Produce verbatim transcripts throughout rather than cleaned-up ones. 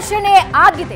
ಘೋಷಣೆ ಆಗಿದೆ.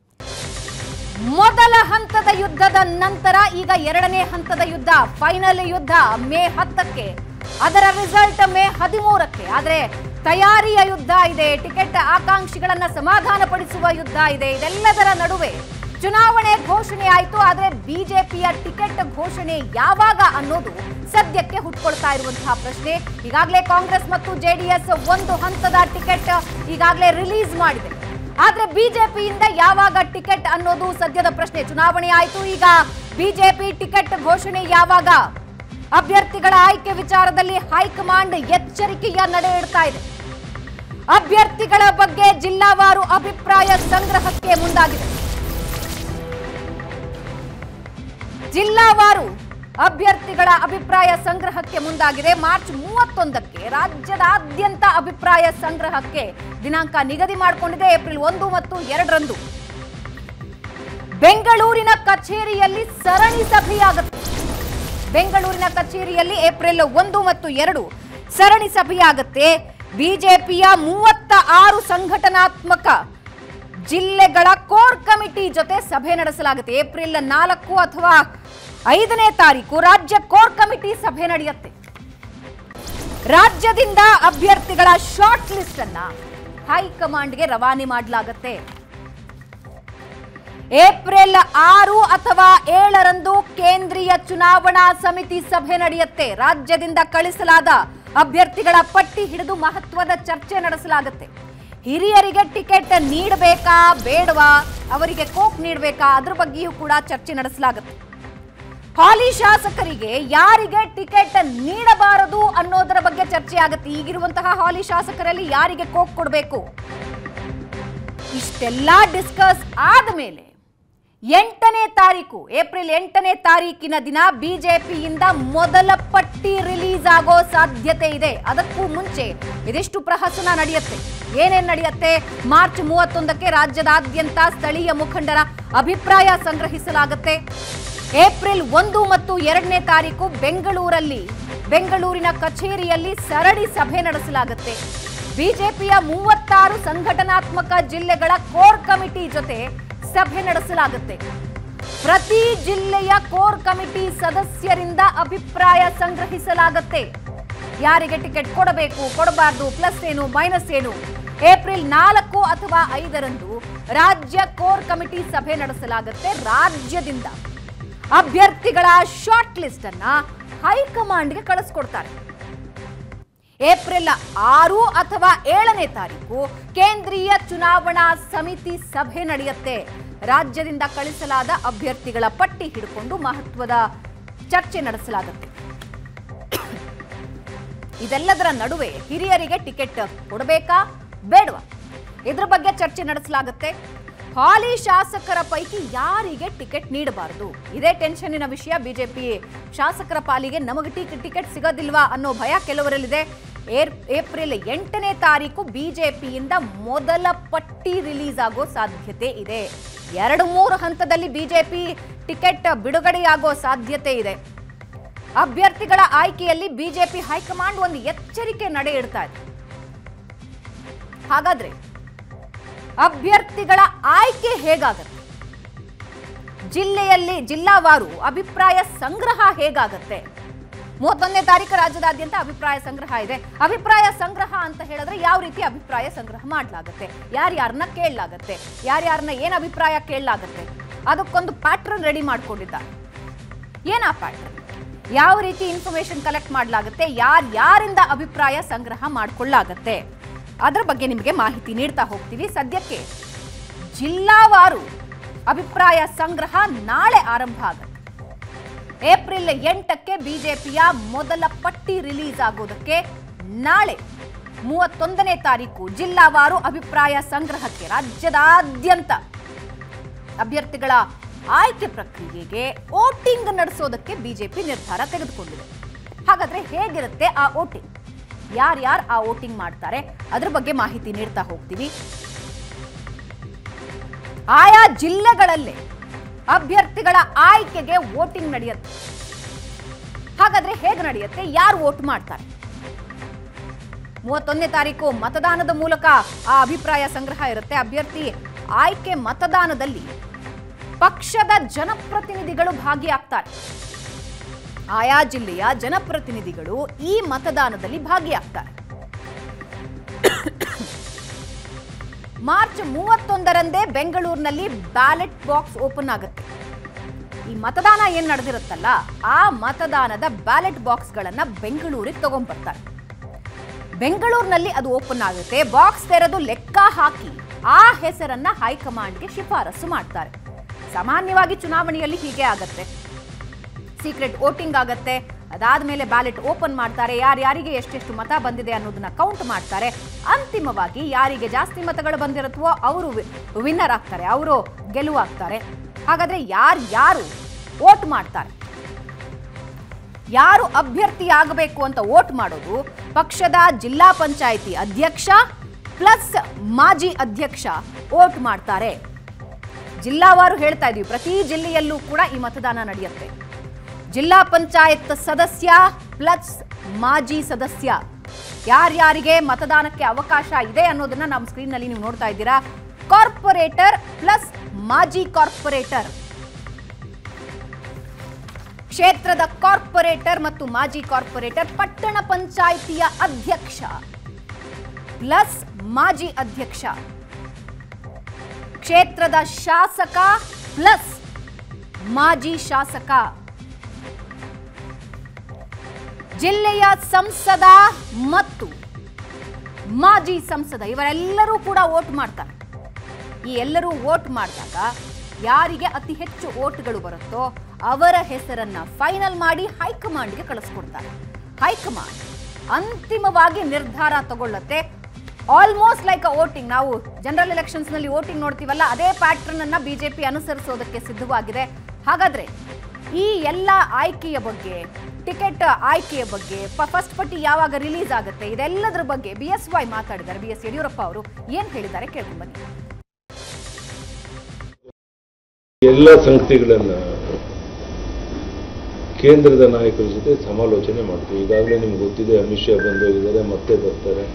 ಮೊದಲ ಹಂತದ ಯುದ್ಧದ ನಂತರ ಈಗ ಎರಡನೇ ಹಂತದ ಯುದ್ಧ, ಫೈನಲ್ ಯುದ್ಧ ಮೇ ಹತ್ತಕ್ಕೆ, ಅದರ ರಿಸಲ್ಟ್ ಮೇ ಹದಿಮೂರಕ್ಕೆ. ಆದರೆ ತಯಾರಿಯ ಯುದ್ಧ ಇದೆ, ಟಿಕೆಟ್ ಆಕಾಂಕ್ಷಿಗಳನ್ನ ಸಮಾಧಾನ ಪಡಿಸುವ ಯುದ್ಧ ಇದೆ. ಇದೆಲ್ಲದರ ನಡುವೆ ಚುನಾವಣೆ ಘೋಷಣೆ ಆಯಿತು. ಆದರೆ ಬಿಜೆಪಿಯ ಟಿಕೆಟ್ ಘೋಷಣೆ ಯಾವಾಗ ಅನ್ನೋದು ಸದ್ಯಕ್ಕೆ ಹುಟ್ಕೊಳ್ತಾ ಇರುವಂತಹ ಪ್ರಶ್ನೆ. ಈಗಾಗಲೇ ಕಾಂಗ್ರೆಸ್ ಮತ್ತು ಜೆಡಿಎಸ್ ಒಂದು ಹಂತದ ಟಿಕೆಟ್ ಈಗಾಗಲೇ ರಿಲೀಸ್ ಮಾಡಿದೆ. ಆದ್ರೆ ಬಿಜೆಪಿಯಿಂದ ಯಾವಾಗ ಟಿಕೆಟ್ ಅನ್ನೋದು ಸದ್ಯದ ಪ್ರಶ್ನೆ. ಚುನಾವಣೆ ಆಯಿತು, ಈಗ ಬಿಜೆಪಿ ಟಿಕೆಟ್ ಘೋಷಣೆ ಯಾವಾಗ? ಅಭ್ಯರ್ಥಿಗಳ ಆಯ್ಕೆ ವಿಚಾರದಲ್ಲಿ ಹೈಕಮಾಂಡ್ ಎಚ್ಚರಿಕೆಯ ನಡೆ ಇಡ್ತಾ ಇದೆ. ಅಭ್ಯರ್ಥಿಗಳ ಬಗ್ಗೆ ಜಿಲ್ಲಾವಾರು ಅಭಿಪ್ರಾಯ ಸಂಗ್ರಹಕ್ಕೆ ಮುಂದಾಗಿದೆ. ಜಿಲ್ಲಾವಾರು ಅಭ್ಯರ್ಥಿಗಳ ಅಭಿಪ್ರಾಯ ಸಂಗ್ರಹಕ್ಕೆ ಮುಂದಾಗಿದೆ. ಮಾರ್ಚ್ ಮೂವತ್ತೊಂದಕ್ಕೆ ರಾಜ್ಯದಾದ್ಯಂತ ಅಭಿಪ್ರಾಯ ಸಂಗ್ರಹಕ್ಕೆ ದಿನಾಂಕ ನಿಗದಿ ಮಾಡಿಕೊಂಡಿದೆ. ಏಪ್ರಿಲ್ ಒಂದು ಮತ್ತು ಎರಡರಂದು ಬೆಂಗಳೂರಿನ ಕಚೇರಿಯಲ್ಲಿ ಸರಣಿ ಸಭೆಯಾಗುತ್ತೆ. ಬೆಂಗಳೂರಿನ ಕಚೇರಿಯಲ್ಲಿ ಏಪ್ರಿಲ್ ಒಂದು ಮತ್ತು ಎರಡು ಸರಣಿ ಸಭೆಯಾಗುತ್ತೆ. ಬಿಜೆಪಿಯ ಮೂವತ್ತ ಆರು ಸಂಘಟನಾತ್ಮಕ ಜಿಲ್ಲೆಗಳ ಕೋರ್ ಕಮಿಟಿ ಜೊತೆ ಸಭೆ ನಡೆಸಲಾಗುತ್ತೆ. ಏಪ್ರಿಲ್ ನಾಲ್ಕು ಅಥವಾ ಐದನೇ ತಾರೀಕು ರಾಜ್ಯ ಕೋರ್ ಕಮಿಟಿ ಸಭೆ ನಡೆಯುತ್ತೆ. ರಾಜ್ಯದಿಂದ ಅಭ್ಯರ್ಥಿಗಳ ಶಾರ್ಟ್ ಲಿಸ್ಟ್ ಅನ್ನ ಹೈಕಮಾಂಡ್ಗೆ ರವಾನೆ ಮಾಡಲಾಗುತ್ತೆ. ಏಪ್ರಿಲ್ ಆರು ಅಥವಾ ಏಳರಂದು ಕೇಂದ್ರೀಯ ಚುನಾವಣಾ ಸಮಿತಿ ಸಭೆ ನಡೆಯುತ್ತೆ. ರಾಜ್ಯದಿಂದ ಕಳಿಸಲಾದ ಅಭ್ಯರ್ಥಿಗಳ ಪಟ್ಟಿ ಹಿಡಿದು ಮಹತ್ವದ ಚರ್ಚೆ ನಡೆಸಲಾಗುತ್ತೆ. ಹಿರಿಯರಿಗೆ ಟಿಕೆಟ್ ನೀಡಬೇಕಾ ಬೇಡವಾ, ಅವರಿಗೆ ಕೋಕ್ ನೀಡಬೇಕಾ, ಅದ್ರ ಬಗ್ಗೆಯೂ ಕೂಡ ಚರ್ಚೆ ನಡೆಸಲಾಗುತ್ತೆ. ಹಾಲಿ ಶಾಸಕರಿಗೆ ಯಾರಿಗೆ ಟಿಕೆಟ್ ನೀಡಬಾರದು ಅನ್ನೋದರ ಬಗ್ಗೆ ಚರ್ಚೆ ಆಗುತ್ತೆ. ಈಗಿರುವಂತಹ ಹಾಲಿ ಶಾಸಕರಲ್ಲಿ ಯಾರಿಗೆ ಕೋಕ್ ಕೊಡಬೇಕು, ಇಷ್ಟೆಲ್ಲ ಡಿಸ್ಕಸ್ ಆದಮೇಲೆ ಎಂಟನೇ ತಾರೀಕು ಏಪ್ರಿಲ್ ಎಂಟನೇ ತಾರೀಕಿನ ದಿನ ಬಿಜೆಪಿಯಿಂದ ಮೊದಲ ಪಟ್ಟಿ ರಿಲೀಸ್ ಆಗೋ ಸಾಧ್ಯತೆ ಇದೆ. ಅದಕ್ಕೂ ಮುಂಚೆ ಇದಿಷ್ಟು ಪ್ರಹಸನ ನಡೆಯುತ್ತೆ. ಏನೇನ್ ನಡೆಯುತ್ತೆ? ಮಾರ್ಚ್ ಮೂವತ್ತೊಂದಕ್ಕೆ ರಾಜ್ಯದಾದ್ಯಂತ ಸ್ಥಳೀಯ ಮುಖಂಡರ ಅಭಿಪ್ರಾಯ ಸಂಗ್ರಹಿಸಲಾಗುತ್ತೆ. ಏಪ್ರಿಲ್ ಒಂದು ಮತ್ತು ಎರಡನೇ ತಾರೀಕು ಬೆಂಗಳೂರಲ್ಲಿ ಬೆಂಗಳೂರಿನ ಕಚೇರಿಯಲ್ಲಿ ಸರಣಿ ಸಭೆ ನಡೆಸಲಾಗುತ್ತೆ. ಬಿಜೆಪಿಯ ಮೂವತ್ತಾರು ಸಂಘಟನಾತ್ಮಕ ಜಿಲ್ಲೆಗಳ ಕೋರ್ ಕಮಿಟಿ ಜೊತೆ ಸಭೆ ನಡೆಸಲಾಗುತ್ತೆ. ಪ್ರತಿ ಜಿಲ್ಲೆಯ ಕೋರ್ ಕಮಿಟಿ ಸದಸ್ಯರಿಂದ ಅಭಿಪ್ರಾಯ ಸಂಗ್ರಹಿಸಲಾಗುತ್ತೆ. ಯಾರಿಗೆ ಟಿಕೆಟ್ ಕೊಡಬೇಕು, ಕೊಡಬಾರದು, ಪ್ಲಸ್ ಏನು, ಮೈನಸ್ ಏನು. ಏಪ್ರಿಲ್ ನಾಲ್ಕು ಅಥವಾ ಐದರಂದು ರಾಜ್ಯ ಕೋರ್ ಕಮಿಟಿ ಸಭೆ ನಡೆಸಲಾಗುತ್ತೆ. ರಾಜ್ಯದಿಂದ ಅಭ್ಯರ್ಥಿಗಳ ಶಾರ್ಟ್ ಲಿಸ್ಟ್ ಅನ್ನ ಹೈಕಮಾಂಡ್ಗೆ ಕಳಿಸ್ಕೊಡ್ತಾರೆ. ಏಪ್ರಿಲ್ ಆರು ಅಥವಾ ಏಳನೇ ತಾರೀಕು ಕೇಂದ್ರೀಯ ಚುನಾವಣಾ ಸಮಿತಿ ಸಭೆ ನಡೆಯುತ್ತೆ. ರಾಜ್ಯದಿಂದ ಕಳಿಸಲಾದ ಅಭ್ಯರ್ಥಿಗಳ ಪಟ್ಟಿ ಹಿಡ್ಕೊಂಡು ಮಹತ್ವದ ಚರ್ಚೆ ನಡೆಸಲಾಗುತ್ತೆ. ಇದೆಲ್ಲದರ ನಡುವೆ ಹಿರಿಯರಿಗೆ ಟಿಕೆಟ್ ಕೊಡಬೇಕಾ ಬೇಡವಾ, ಇದ್ರ ಬಗ್ಗೆ ಚರ್ಚೆ ನಡೆಸಲಾಗುತ್ತೆ. ಹಾಲಿ ಶಾಸಕರ ಪೈಕಿ ಯಾರಿಗೆ ಟಿಕೆಟ್ ನೀಡಬಾರದು, ಇದೇ ಟೆನ್ಷನ್ನಿನ ವಿಷಯ. ಬಿಜೆಪಿ ಶಾಸಕರ ಪಾಲಿಗೆ ನಮಗೆ ಟಿಕೆಟ್ ಸಿಗೋದಿಲ್ವಾ ಅನ್ನೋ ಭಯ ಕೆಲವರಲ್ಲಿದೆ. ಏಪ್ರಿಲ್ ಎಂಟನೇ ತಾರೀಕು ಬಿಜೆಪಿಯಿಂದ ಮೊದಲ ಪಟ್ಟಿ ರಿಲೀಸ್ ಆಗೋ ಸಾಧ್ಯತೆ ಇದೆ. ಎರಡು ಮೂರು ಹಂತದಲ್ಲಿ ಬಿಜೆಪಿ ಟಿಕೆಟ್ ಬಿಡುಗಡೆಯಾಗೋ ಸಾಧ್ಯತೆ ಇದೆ. ಅಭ್ಯರ್ಥಿಗಳ ಆಯ್ಕೆಯಲ್ಲಿ ಬಿಜೆಪಿ ಹೈಕಮಾಂಡ್ ಒಂದು ಎಚ್ಚರಿಕೆ ನಡೆ ಇಡ್ತಾ ಇದೆ. ಹಾಗಾದ್ರೆ ಅಭ್ಯರ್ಥಿಗಳ ಆಯ್ಕೆ ಹೇಗಾಗತ್ತೆ, ಜಿಲ್ಲೆಯಲ್ಲಿ ಜಿಲ್ಲಾವಾರು ಅಭಿಪ್ರಾಯ ಸಂಗ್ರಹ ಹೇಗಾಗತ್ತೆ? ಮೂವತ್ತೊಂದನೇ ತಾರೀಕು ರಾಜ್ಯದಾದ್ಯಂತ ಅಭಿಪ್ರಾಯ ಸಂಗ್ರಹ ಇದೆ. ಅಭಿಪ್ರಾಯ ಸಂಗ್ರಹ ಅಂತ ಹೇಳಿದ್ರೆ ಯಾವ ರೀತಿ ಅಭಿಪ್ರಾಯ ಸಂಗ್ರಹ ಮಾಡಲಾಗುತ್ತೆ, ಯಾರ್ಯಾರನ್ನ ಕೇಳಲಾಗತ್ತೆ, ಯಾರ್ಯಾರನ್ನ ಏನ್ ಅಭಿಪ್ರಾಯ ಕೇಳಲಾಗತ್ತೆ, ಅದಕ್ಕೊಂದು ಪ್ಯಾಟ್ರನ್ ರೆಡಿ ಮಾಡ್ಕೊಂಡಿದ್ದಾರೆ. ಏನ್ ಆ ಪ್ಯಾಟ್ರನ್, ಯಾವ ರೀತಿ ಇನ್ಫಾರ್ಮೇಶನ್ ಕಲೆಕ್ಟ್ ಮಾಡಲಾಗುತ್ತೆ, ಯಾರ್ ಯಾರಿಂದ ಅಭಿಪ್ರಾಯ ಸಂಗ್ರಹ ಮಾಡ್ಕೊಳ್ಳಾಗತ್ತೆ, ಅದರ ಬಗ್ಗೆ ನಿಮಗೆ ಮಾಹಿತಿ ನೀಡ್ತಾ ಹೋಗ್ತೀವಿ. ಸದ್ಯಕ್ಕೆ ಜಿಲ್ಲಾವಾರು ಅಭಿಪ್ರಾಯ ಸಂಗ್ರಹ ನಾಳೆ ಆರಂಭ ಆಗುತ್ತೆ. ಏಪ್ರಿಲ್ ಎಂಟಕ್ಕೆ ಬಿಜೆಪಿಯ ಮೊದಲ ಪಟ್ಟಿ ರಿಲೀಸ್ ಆಗೋದಕ್ಕೆ ನಾಳೆ ಮೂವತ್ತೊಂದನೇ ತಾರೀಕು ಜಿಲ್ಲಾವಾರು ಅಭಿಪ್ರಾಯ ಸಂಗ್ರಹಕ್ಕೆ ರಾಜ್ಯದಾದ್ಯಂತ ಅಭ್ಯರ್ಥಿಗಳ ಆಯ್ಕೆ ಪ್ರಕ್ರಿಯೆಗೆ ವೋಟಿಂಗ್ ನಡೆಸೋದಕ್ಕೆ ಬಿಜೆಪಿ ನಿರ್ಧಾರ ತೆಗೆದುಕೊಂಡಿದೆ. ಹಾಗಾದ್ರೆ ಹೇಗಿರುತ್ತೆ ಆ ವೋಟಿಂಗ್, ಯಾರ್ಯಾರು ಆ ವೋಟಿಂಗ್ ಮಾಡ್ತಾರೆ, ಅದ್ರ ಬಗ್ಗೆ ಮಾಹಿತಿ ನೀಡ್ತಾ ಹೋಗ್ತೀವಿ. ಆಯಾ ಜಿಲ್ಲೆಗಳಲ್ಲೇ ಅಭ್ಯರ್ಥಿಗಳ ಆಯ್ಕೆಗೆ ವೋಟಿಂಗ್ ನಡೆಯುತ್ತೆ. ಹಾಗಾದ್ರೆ ಹೇಗೆ ನಡೆಯುತ್ತೆ, ಯಾರು ವೋಟ್ ಮಾಡ್ತಾರೆ? ಮೂವತ್ತೊಂದನೇ ತಾರೀಕು ಮತದಾನದ ಮೂಲಕ ಆ ಅಭಿಪ್ರಾಯ ಸಂಗ್ರಹ ಇರುತ್ತೆ. ಅಭ್ಯರ್ಥಿ ಆಯ್ಕೆ ಮತದಾನದಲ್ಲಿ ಪಕ್ಷದ ಜನಪ್ರತಿನಿಧಿಗಳು ಭಾಗಿಯಾಗ್ತಾರೆ. ಆಯಾ ಜಿಲ್ಲೆಯ ಜನಪ್ರತಿನಿಧಿಗಳು ಈ ಮತದಾನದಲ್ಲಿ ಭಾಗಿಯಾಗ್ತಾರೆ. ಮಾರ್ಚ್ ಮೂವತ್ತೊಂದರಂದೇ ಬೆಂಗಳೂರಿನಲ್ಲಿ ಬ್ಯಾಲೆಟ್ ಬಾಕ್ಸ್ ಓಪನ್ ಆಗುತ್ತೆ. ಈ ಮತದಾನ ಏನ್ ನಡೆದಿರುತ್ತಲ್ಲ, ಆ ಮತದಾನದ ಬ್ಯಾಲೆಟ್ ಬಾಕ್ಸ್ಗಳನ್ನ ಬೆಂಗಳೂರಿಗೆ ತಗೊಂಡ್ಬರ್ತಾರೆ. ಬೆಂಗಳೂರಿನಲ್ಲಿ ಅದು ಓಪನ್ ಆಗುತ್ತೆ. ಬಾಕ್ಸ್ ತೆರೆದು ಲೆಕ್ಕ ಹಾಕಿ ಆ ಹೆಸರನ್ನ ಹೈಕಮಾಂಡ್ಗೆ ಶಿಫಾರಸು ಮಾಡ್ತಾರೆ. ಸಾಮಾನ್ಯವಾಗಿ ಚುನಾವಣೆಯಲ್ಲಿ ಹೀಗೆ ಆಗತ್ತೆ. ಸೀಕ್ರೆಟ್ ವೋಟಿಂಗ್ ಆಗತ್ತೆ. ಅದಾದ್ಮೇಲೆ ಬ್ಯಾಲೆಟ್ ಓಪನ್ ಮಾಡ್ತಾರೆ. ಯಾರ್ಯಾರಿಗೆ ಎಷ್ಟೆಷ್ಟು ಮತ ಬಂದಿದೆ ಅನ್ನೋದನ್ನ ಕೌಂಟ್ ಮಾಡ್ತಾರೆ. ಅಂತಿಮವಾಗಿ ಯಾರಿಗೆ ಜಾಸ್ತಿ ಮತಗಳು ಬಂದಿರುತ್ತವೋ ಅವರು ವಿನ್ನರ್ ಆಗ್ತಾರೆ, ಅವರು ಗೆಲುವಾಗ್ತಾರೆ. ಹಾಗಾದ್ರೆ ಯಾರು ಯಾರು ವೋಟ್ ಮಾಡ್ತಾರೆ, ಯಾರು ಅಭ್ಯರ್ಥಿ ಆಗಬೇಕು ಅಂತ ವೋಟ್ ಮಾಡೋದು ಪಕ್ಷದ ಜಿಲ್ಲಾ ಪಂಚಾಯಿತಿ ಅಧ್ಯಕ್ಷ ಪ್ಲಸ್ ಮಾಜಿ ಅಧ್ಯಕ್ಷ ವೋಟ್ ಮಾಡ್ತಾರೆ. ಜಿಲ್ಲಾವಾರು ಹೇಳ್ತಾ ಇದೀವಿ, ಪ್ರತಿ ಜಿಲ್ಲೆಯಲ್ಲೂ ಕೂಡ ಈ ಮತದಾನ ನಡೆಯುತ್ತೆ. ಜಿಲ್ಲಾ ಪಂಚಾಯತ್ ಸದಸ್ಯ ಪ್ಲಸ್ ಮಾಜಿ ಸದಸ್ಯ ಯಾರ್ಯಾರಿಗೆ ಮತದಾನಕ್ಕೆ ಅವಕಾಶ ಇದೆ ಅನ್ನೋದನ್ನ ನಮ್ಮ ಸ್ಕ್ರೀನ್ ನಲ್ಲಿ ನೀವು ನೋಡ್ತಾ ಇದ್ದೀರಾ. ಕಾರ್ಪೊರೇಟರ್ ಪ್ಲಸ್ ಮಾಜಿ ಕಾರ್ಪೊರೇಟರ್, ಕ್ಷೇತ್ರದ ಕಾರ್ಪೊರೇಟರ್ ಮತ್ತು ಮಾಜಿ ಕಾರ್ಪೊರೇಟರ್, ಪಟ್ಟಣ ಪಂಚಾಯಿತಿಯ ಅಧ್ಯಕ್ಷ ಪ್ಲಸ್ ಮಾಜಿ ಅಧ್ಯಕ್ಷ, ಕ್ಷೇತ್ರದ ಶಾಸಕ ಪ್ಲಸ್ ಮಾಜಿ ಶಾಸಕ, ಜಿಲ್ಲೆಯ ಸಂಸದ ಮತ್ತು ಮಾಜಿ ಸಂಸದ, ಇವರೆಲ್ಲರೂ ಕೂಡ ವೋಟ್ ಮಾಡ್ತಾರೆ. ಈ ಎಲ್ಲರೂ ವೋಟ್ ಮಾಡಿದಾಗ ಯಾರಿಗೆ ಅತಿ ಹೆಚ್ಚು ವೋಟ್ಗಳು ಬರುತ್ತೋ ಅವರ ಹೆಸರನ್ನ ಫೈನಲ್ ಮಾಡಿ ಹೈಕಮಾಂಡ್ಗೆ ಕಳಿಸ್ಕೊಡ್ತಾರೆ. ಹೈಕಮಾಂಡ್ ಅಂತಿಮವಾಗಿ ನಿರ್ಧಾರ ತಗೊಳ್ಳುತ್ತೆ. Almost like a voting. ನಾವು ಜನರಲ್ ಎಲೆಕ್ಷನ್ಸ್ ನಲ್ಲಿ ವೋಟಿಂಗ್ ನೋಡ್ತೀವಲ್ಲ, ಅದೇ ಪ್ಯಾಟರ್ನ್ ಅನ್ನ ಬಿಜೆಪಿ ಅನುಸರಿಸೋದಕ್ಕೆ ಸಿದ್ಧವಾಗಿದೆ. ಹಾಗಾದ್ರೆ ಈ ಎಲ್ಲ ಆಯ್ಕೆಯ ಬಗ್ಗೆ, ಟಿಕೆಟ್ ಆಯ್ಕೆಯ ಬಗ್ಗೆ, ಫಸ್ಟ್ ಪಟ್ಟಿ ಯಾವಾಗ ರಿಲೀಸ್ ಆಗುತ್ತೆ, ಇದೆಲ್ಲದರ ಬಗ್ಗೆ ಬಿ ಎಸ್ ವೈ ಮಾತಾಡಿದ್ದಾರೆ. ಬಿ ಎಸ್ ಯಡಿಯೂರಪ್ಪ ಅವರು ಏನ್ ಹೇಳಿದ್ದಾರೆ ಕೇಳ್ಕೊಂಡು ಬನ್ನಿ. ಎಲ್ಲ ಸಂಗತಿಗಳನ್ನ ಕೇಂದ್ರದ ನಾಯಕರ ಜೊತೆ ಸಮಾಲೋಚನೆ ಮಾಡ್ತೀವಿ. ಈಗಾಗಲೇ ನಿಮ್ಗೆ ಗೊತ್ತಿದೆ, ಅಮಿತ್ ಶಾ ಬಂದು ಹೋಗಿದ್ದಾರೆ, ಮತ್ತೆ ಬರ್ತಾರೆ.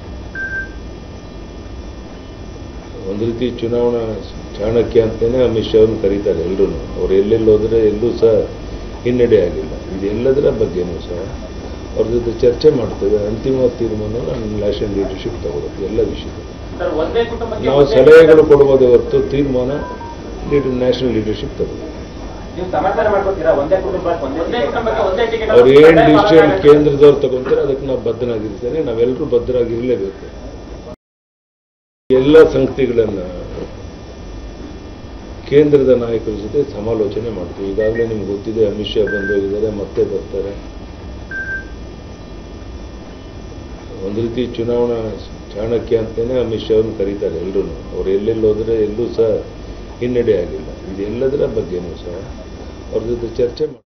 ಒಂದು ರೀತಿ ಚುನಾವಣಾ ಚಾಣಕ್ಯ ಅಂತಲೇ ಅಮಿತ್ ಶಾ ಅವ್ರನ್ನ ಕರೀತಾರೆ ಎಲ್ಲರೂ. ಅವ್ರು ಎಲ್ಲೆಲ್ಲಿ ಹೋದ್ರೆ ಎಲ್ಲೂ ಸಹ ಹಿನ್ನಡೆ ಆಗಿಲ್ಲ. ಇದೆಲ್ಲದರ ಬಗ್ಗೆನೂ ಸಹ ಅವ್ರ ಜೊತೆ ಚರ್ಚೆ ಮಾಡ್ತೇವೆ. ಅಂತಿಮ ತೀರ್ಮಾನ ನ್ಯಾಷನಲ್ ಲೀಡರ್ಶಿಪ್ ತಗೊಳ್ಳೋದು ಎಲ್ಲ ವಿಷಯದಲ್ಲಿ. ನಾವು ಸಲಹೆಗಳು ಕೊಡ್ಬೋದು ಹೊರತು ತೀರ್ಮಾನ ನ್ಯಾಷನಲ್ ಲೀಡರ್ಶಿಪ್ ತಗೊಳ್ಳೋದು. ಅವ್ರು ಏನ್ ಡಿಸಿಷನ್ ಕೇಂದ್ರದವ್ರು ತಗೊಂತಾರೆ ಅದಕ್ಕೆ ನಾವು ಬದ್ಧನಾಗಿರ್ತೇನೆ. ನಾವೆಲ್ಲರೂ ಬದ್ಧರಾಗಿರ್ಲೇಬೇಕು. ಎಲ್ಲ ಸಂಗತಿಗಳನ್ನ ಕೇಂದ್ರದ ನಾಯಕರ ಜೊತೆ ಸಮಾಲೋಚನೆ ಮಾಡ್ತೀವಿ. ಈಗಾಗಲೇ ನಿಮ್ಗೆ ಗೊತ್ತಿದೆ, ಅಮಿತ್ ಶಾ ಬಂದು ಹೋಗಿದ್ದಾರೆ, ಮತ್ತೆ ಬರ್ತಾರೆ. ಒಂದು ರೀತಿ ಚುನಾವಣಾ ಚಾಣಕ್ಯ ಅಂತಲೇ ಅಮಿತ್ ಶಾ ಅವ್ರನ್ನ ಕರೀತಾರೆ ಎಲ್ಲರೂ. ಅವ್ರು ಎಲ್ಲೆಲ್ಲಿ ಹೋದ್ರೆ ಎಲ್ಲೂ ಸಹ ಹಿನ್ನಡೆ ಆಗಿಲ್ಲ. ಇದೆಲ್ಲದರ ಬಗ್ಗೆನೂ ಸಹ ಅವ್ರ ಜೊತೆ ಚರ್ಚೆ ಮಾಡಿ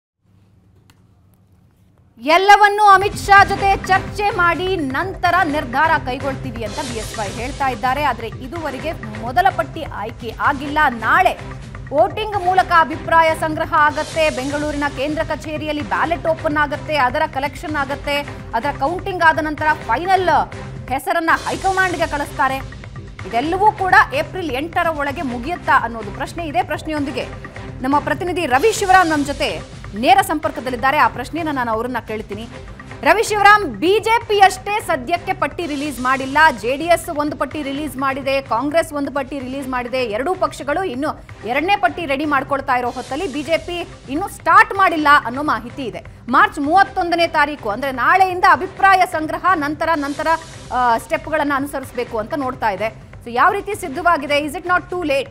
ಎಲ್ಲವನ್ನೂ ಅಮಿತ್ ಶಾ ಜೊತೆ ಚರ್ಚೆ ಮಾಡಿ ನಂತರ ನಿರ್ಧಾರ ಕೈಗೊಳ್ತೀವಿ ಅಂತ ಬಿ ಎಸ್ ವೈ ಹೇಳ್ತಾ ಇದ್ದಾರೆ. ಆದರೆ ಇದುವರೆಗೆ ಮೊದಲ ಪಟ್ಟಿ ಆಯ್ಕೆ ಆಗಿಲ್ಲ. ನಾಳೆ ವೋಟಿಂಗ್ ಮೂಲಕ ಅಭಿಪ್ರಾಯ ಸಂಗ್ರಹ ಆಗತ್ತೆ. ಬೆಂಗಳೂರಿನ ಕೇಂದ್ರ ಕಚೇರಿಯಲ್ಲಿ ಬ್ಯಾಲೆಟ್ ಓಪನ್ ಆಗುತ್ತೆ, ಅದರ ಕಲೆಕ್ಷನ್ ಆಗುತ್ತೆ, ಅದರ ಕೌಂಟಿಂಗ್ ಆದ ನಂತರ ಫೈನಲ್ ಹೆಸರನ್ನ ಹೈಕಮಾಂಡ್ಗೆ ಕಳಿಸ್ತಾರೆ. ಇದೆಲ್ಲವೂ ಕೂಡ ಏಪ್ರಿಲ್ ಎಂಟರ ಒಳಗೆ ಮುಗಿಯುತ್ತಾ ಅನ್ನೋದು ಪ್ರಶ್ನೆ. ಇದೇ ಪ್ರಶ್ನೆಯೊಂದಿಗೆ ನಮ್ಮ ಪ್ರತಿನಿಧಿ ರವಿ ಶಿವರಾಮ್ ನಮ್ಮ ಜೊತೆ ನೇರ ಸಂಪರ್ಕದಲ್ಲಿದ್ದಾರೆ. ಆ ಪ್ರಶ್ನೆಯನ್ನು ನಾನು ಅವರನ್ನ ಕೇಳ್ತೀನಿ. ರವಿ ಶಿವರಾಮ್, ಬಿಜೆಪಿಯಷ್ಟೇ ಸದ್ಯಕ್ಕೆ ಪಟ್ಟಿ ರಿಲೀಸ್ ಮಾಡಿಲ್ಲ. ಜೆಡಿಎಸ್ ಒಂದು ಪಟ್ಟಿ ರಿಲೀಸ್ ಮಾಡಿದೆ, ಕಾಂಗ್ರೆಸ್ ಒಂದು ಪಟ್ಟಿ ರಿಲೀಸ್ ಮಾಡಿದೆ. ಎರಡೂ ಪಕ್ಷಗಳು ಇನ್ನು ಎರಡನೇ ಪಟ್ಟಿ ರೆಡಿ ಮಾಡ್ಕೊಳ್ತಾ ಇರೋ ಹೊತ್ತಲ್ಲಿ ಬಿಜೆಪಿ ಇನ್ನು ಸ್ಟಾರ್ಟ್ ಮಾಡಿಲ್ಲ ಅನ್ನೋ ಮಾಹಿತಿ ಇದೆ. ಮಾರ್ಚ್ ಮೂವತ್ತೊಂದನೇ ತಾರೀಕು ಅಂದ್ರೆ ನಾಳೆಯಿಂದ ಅಭಿಪ್ರಾಯ ಸಂಗ್ರಹ, ನಂತರ ನಂತರ ಸ್ಟೆಪ್ಗಳನ್ನು ಅನುಸರಿಸಬೇಕು ಅಂತ ನೋಡ್ತಾ ಇದೆ. ಸೊ ಯಾವ ರೀತಿ ಸಿದ್ಧವಾಗಿದೆ? Is it not too late?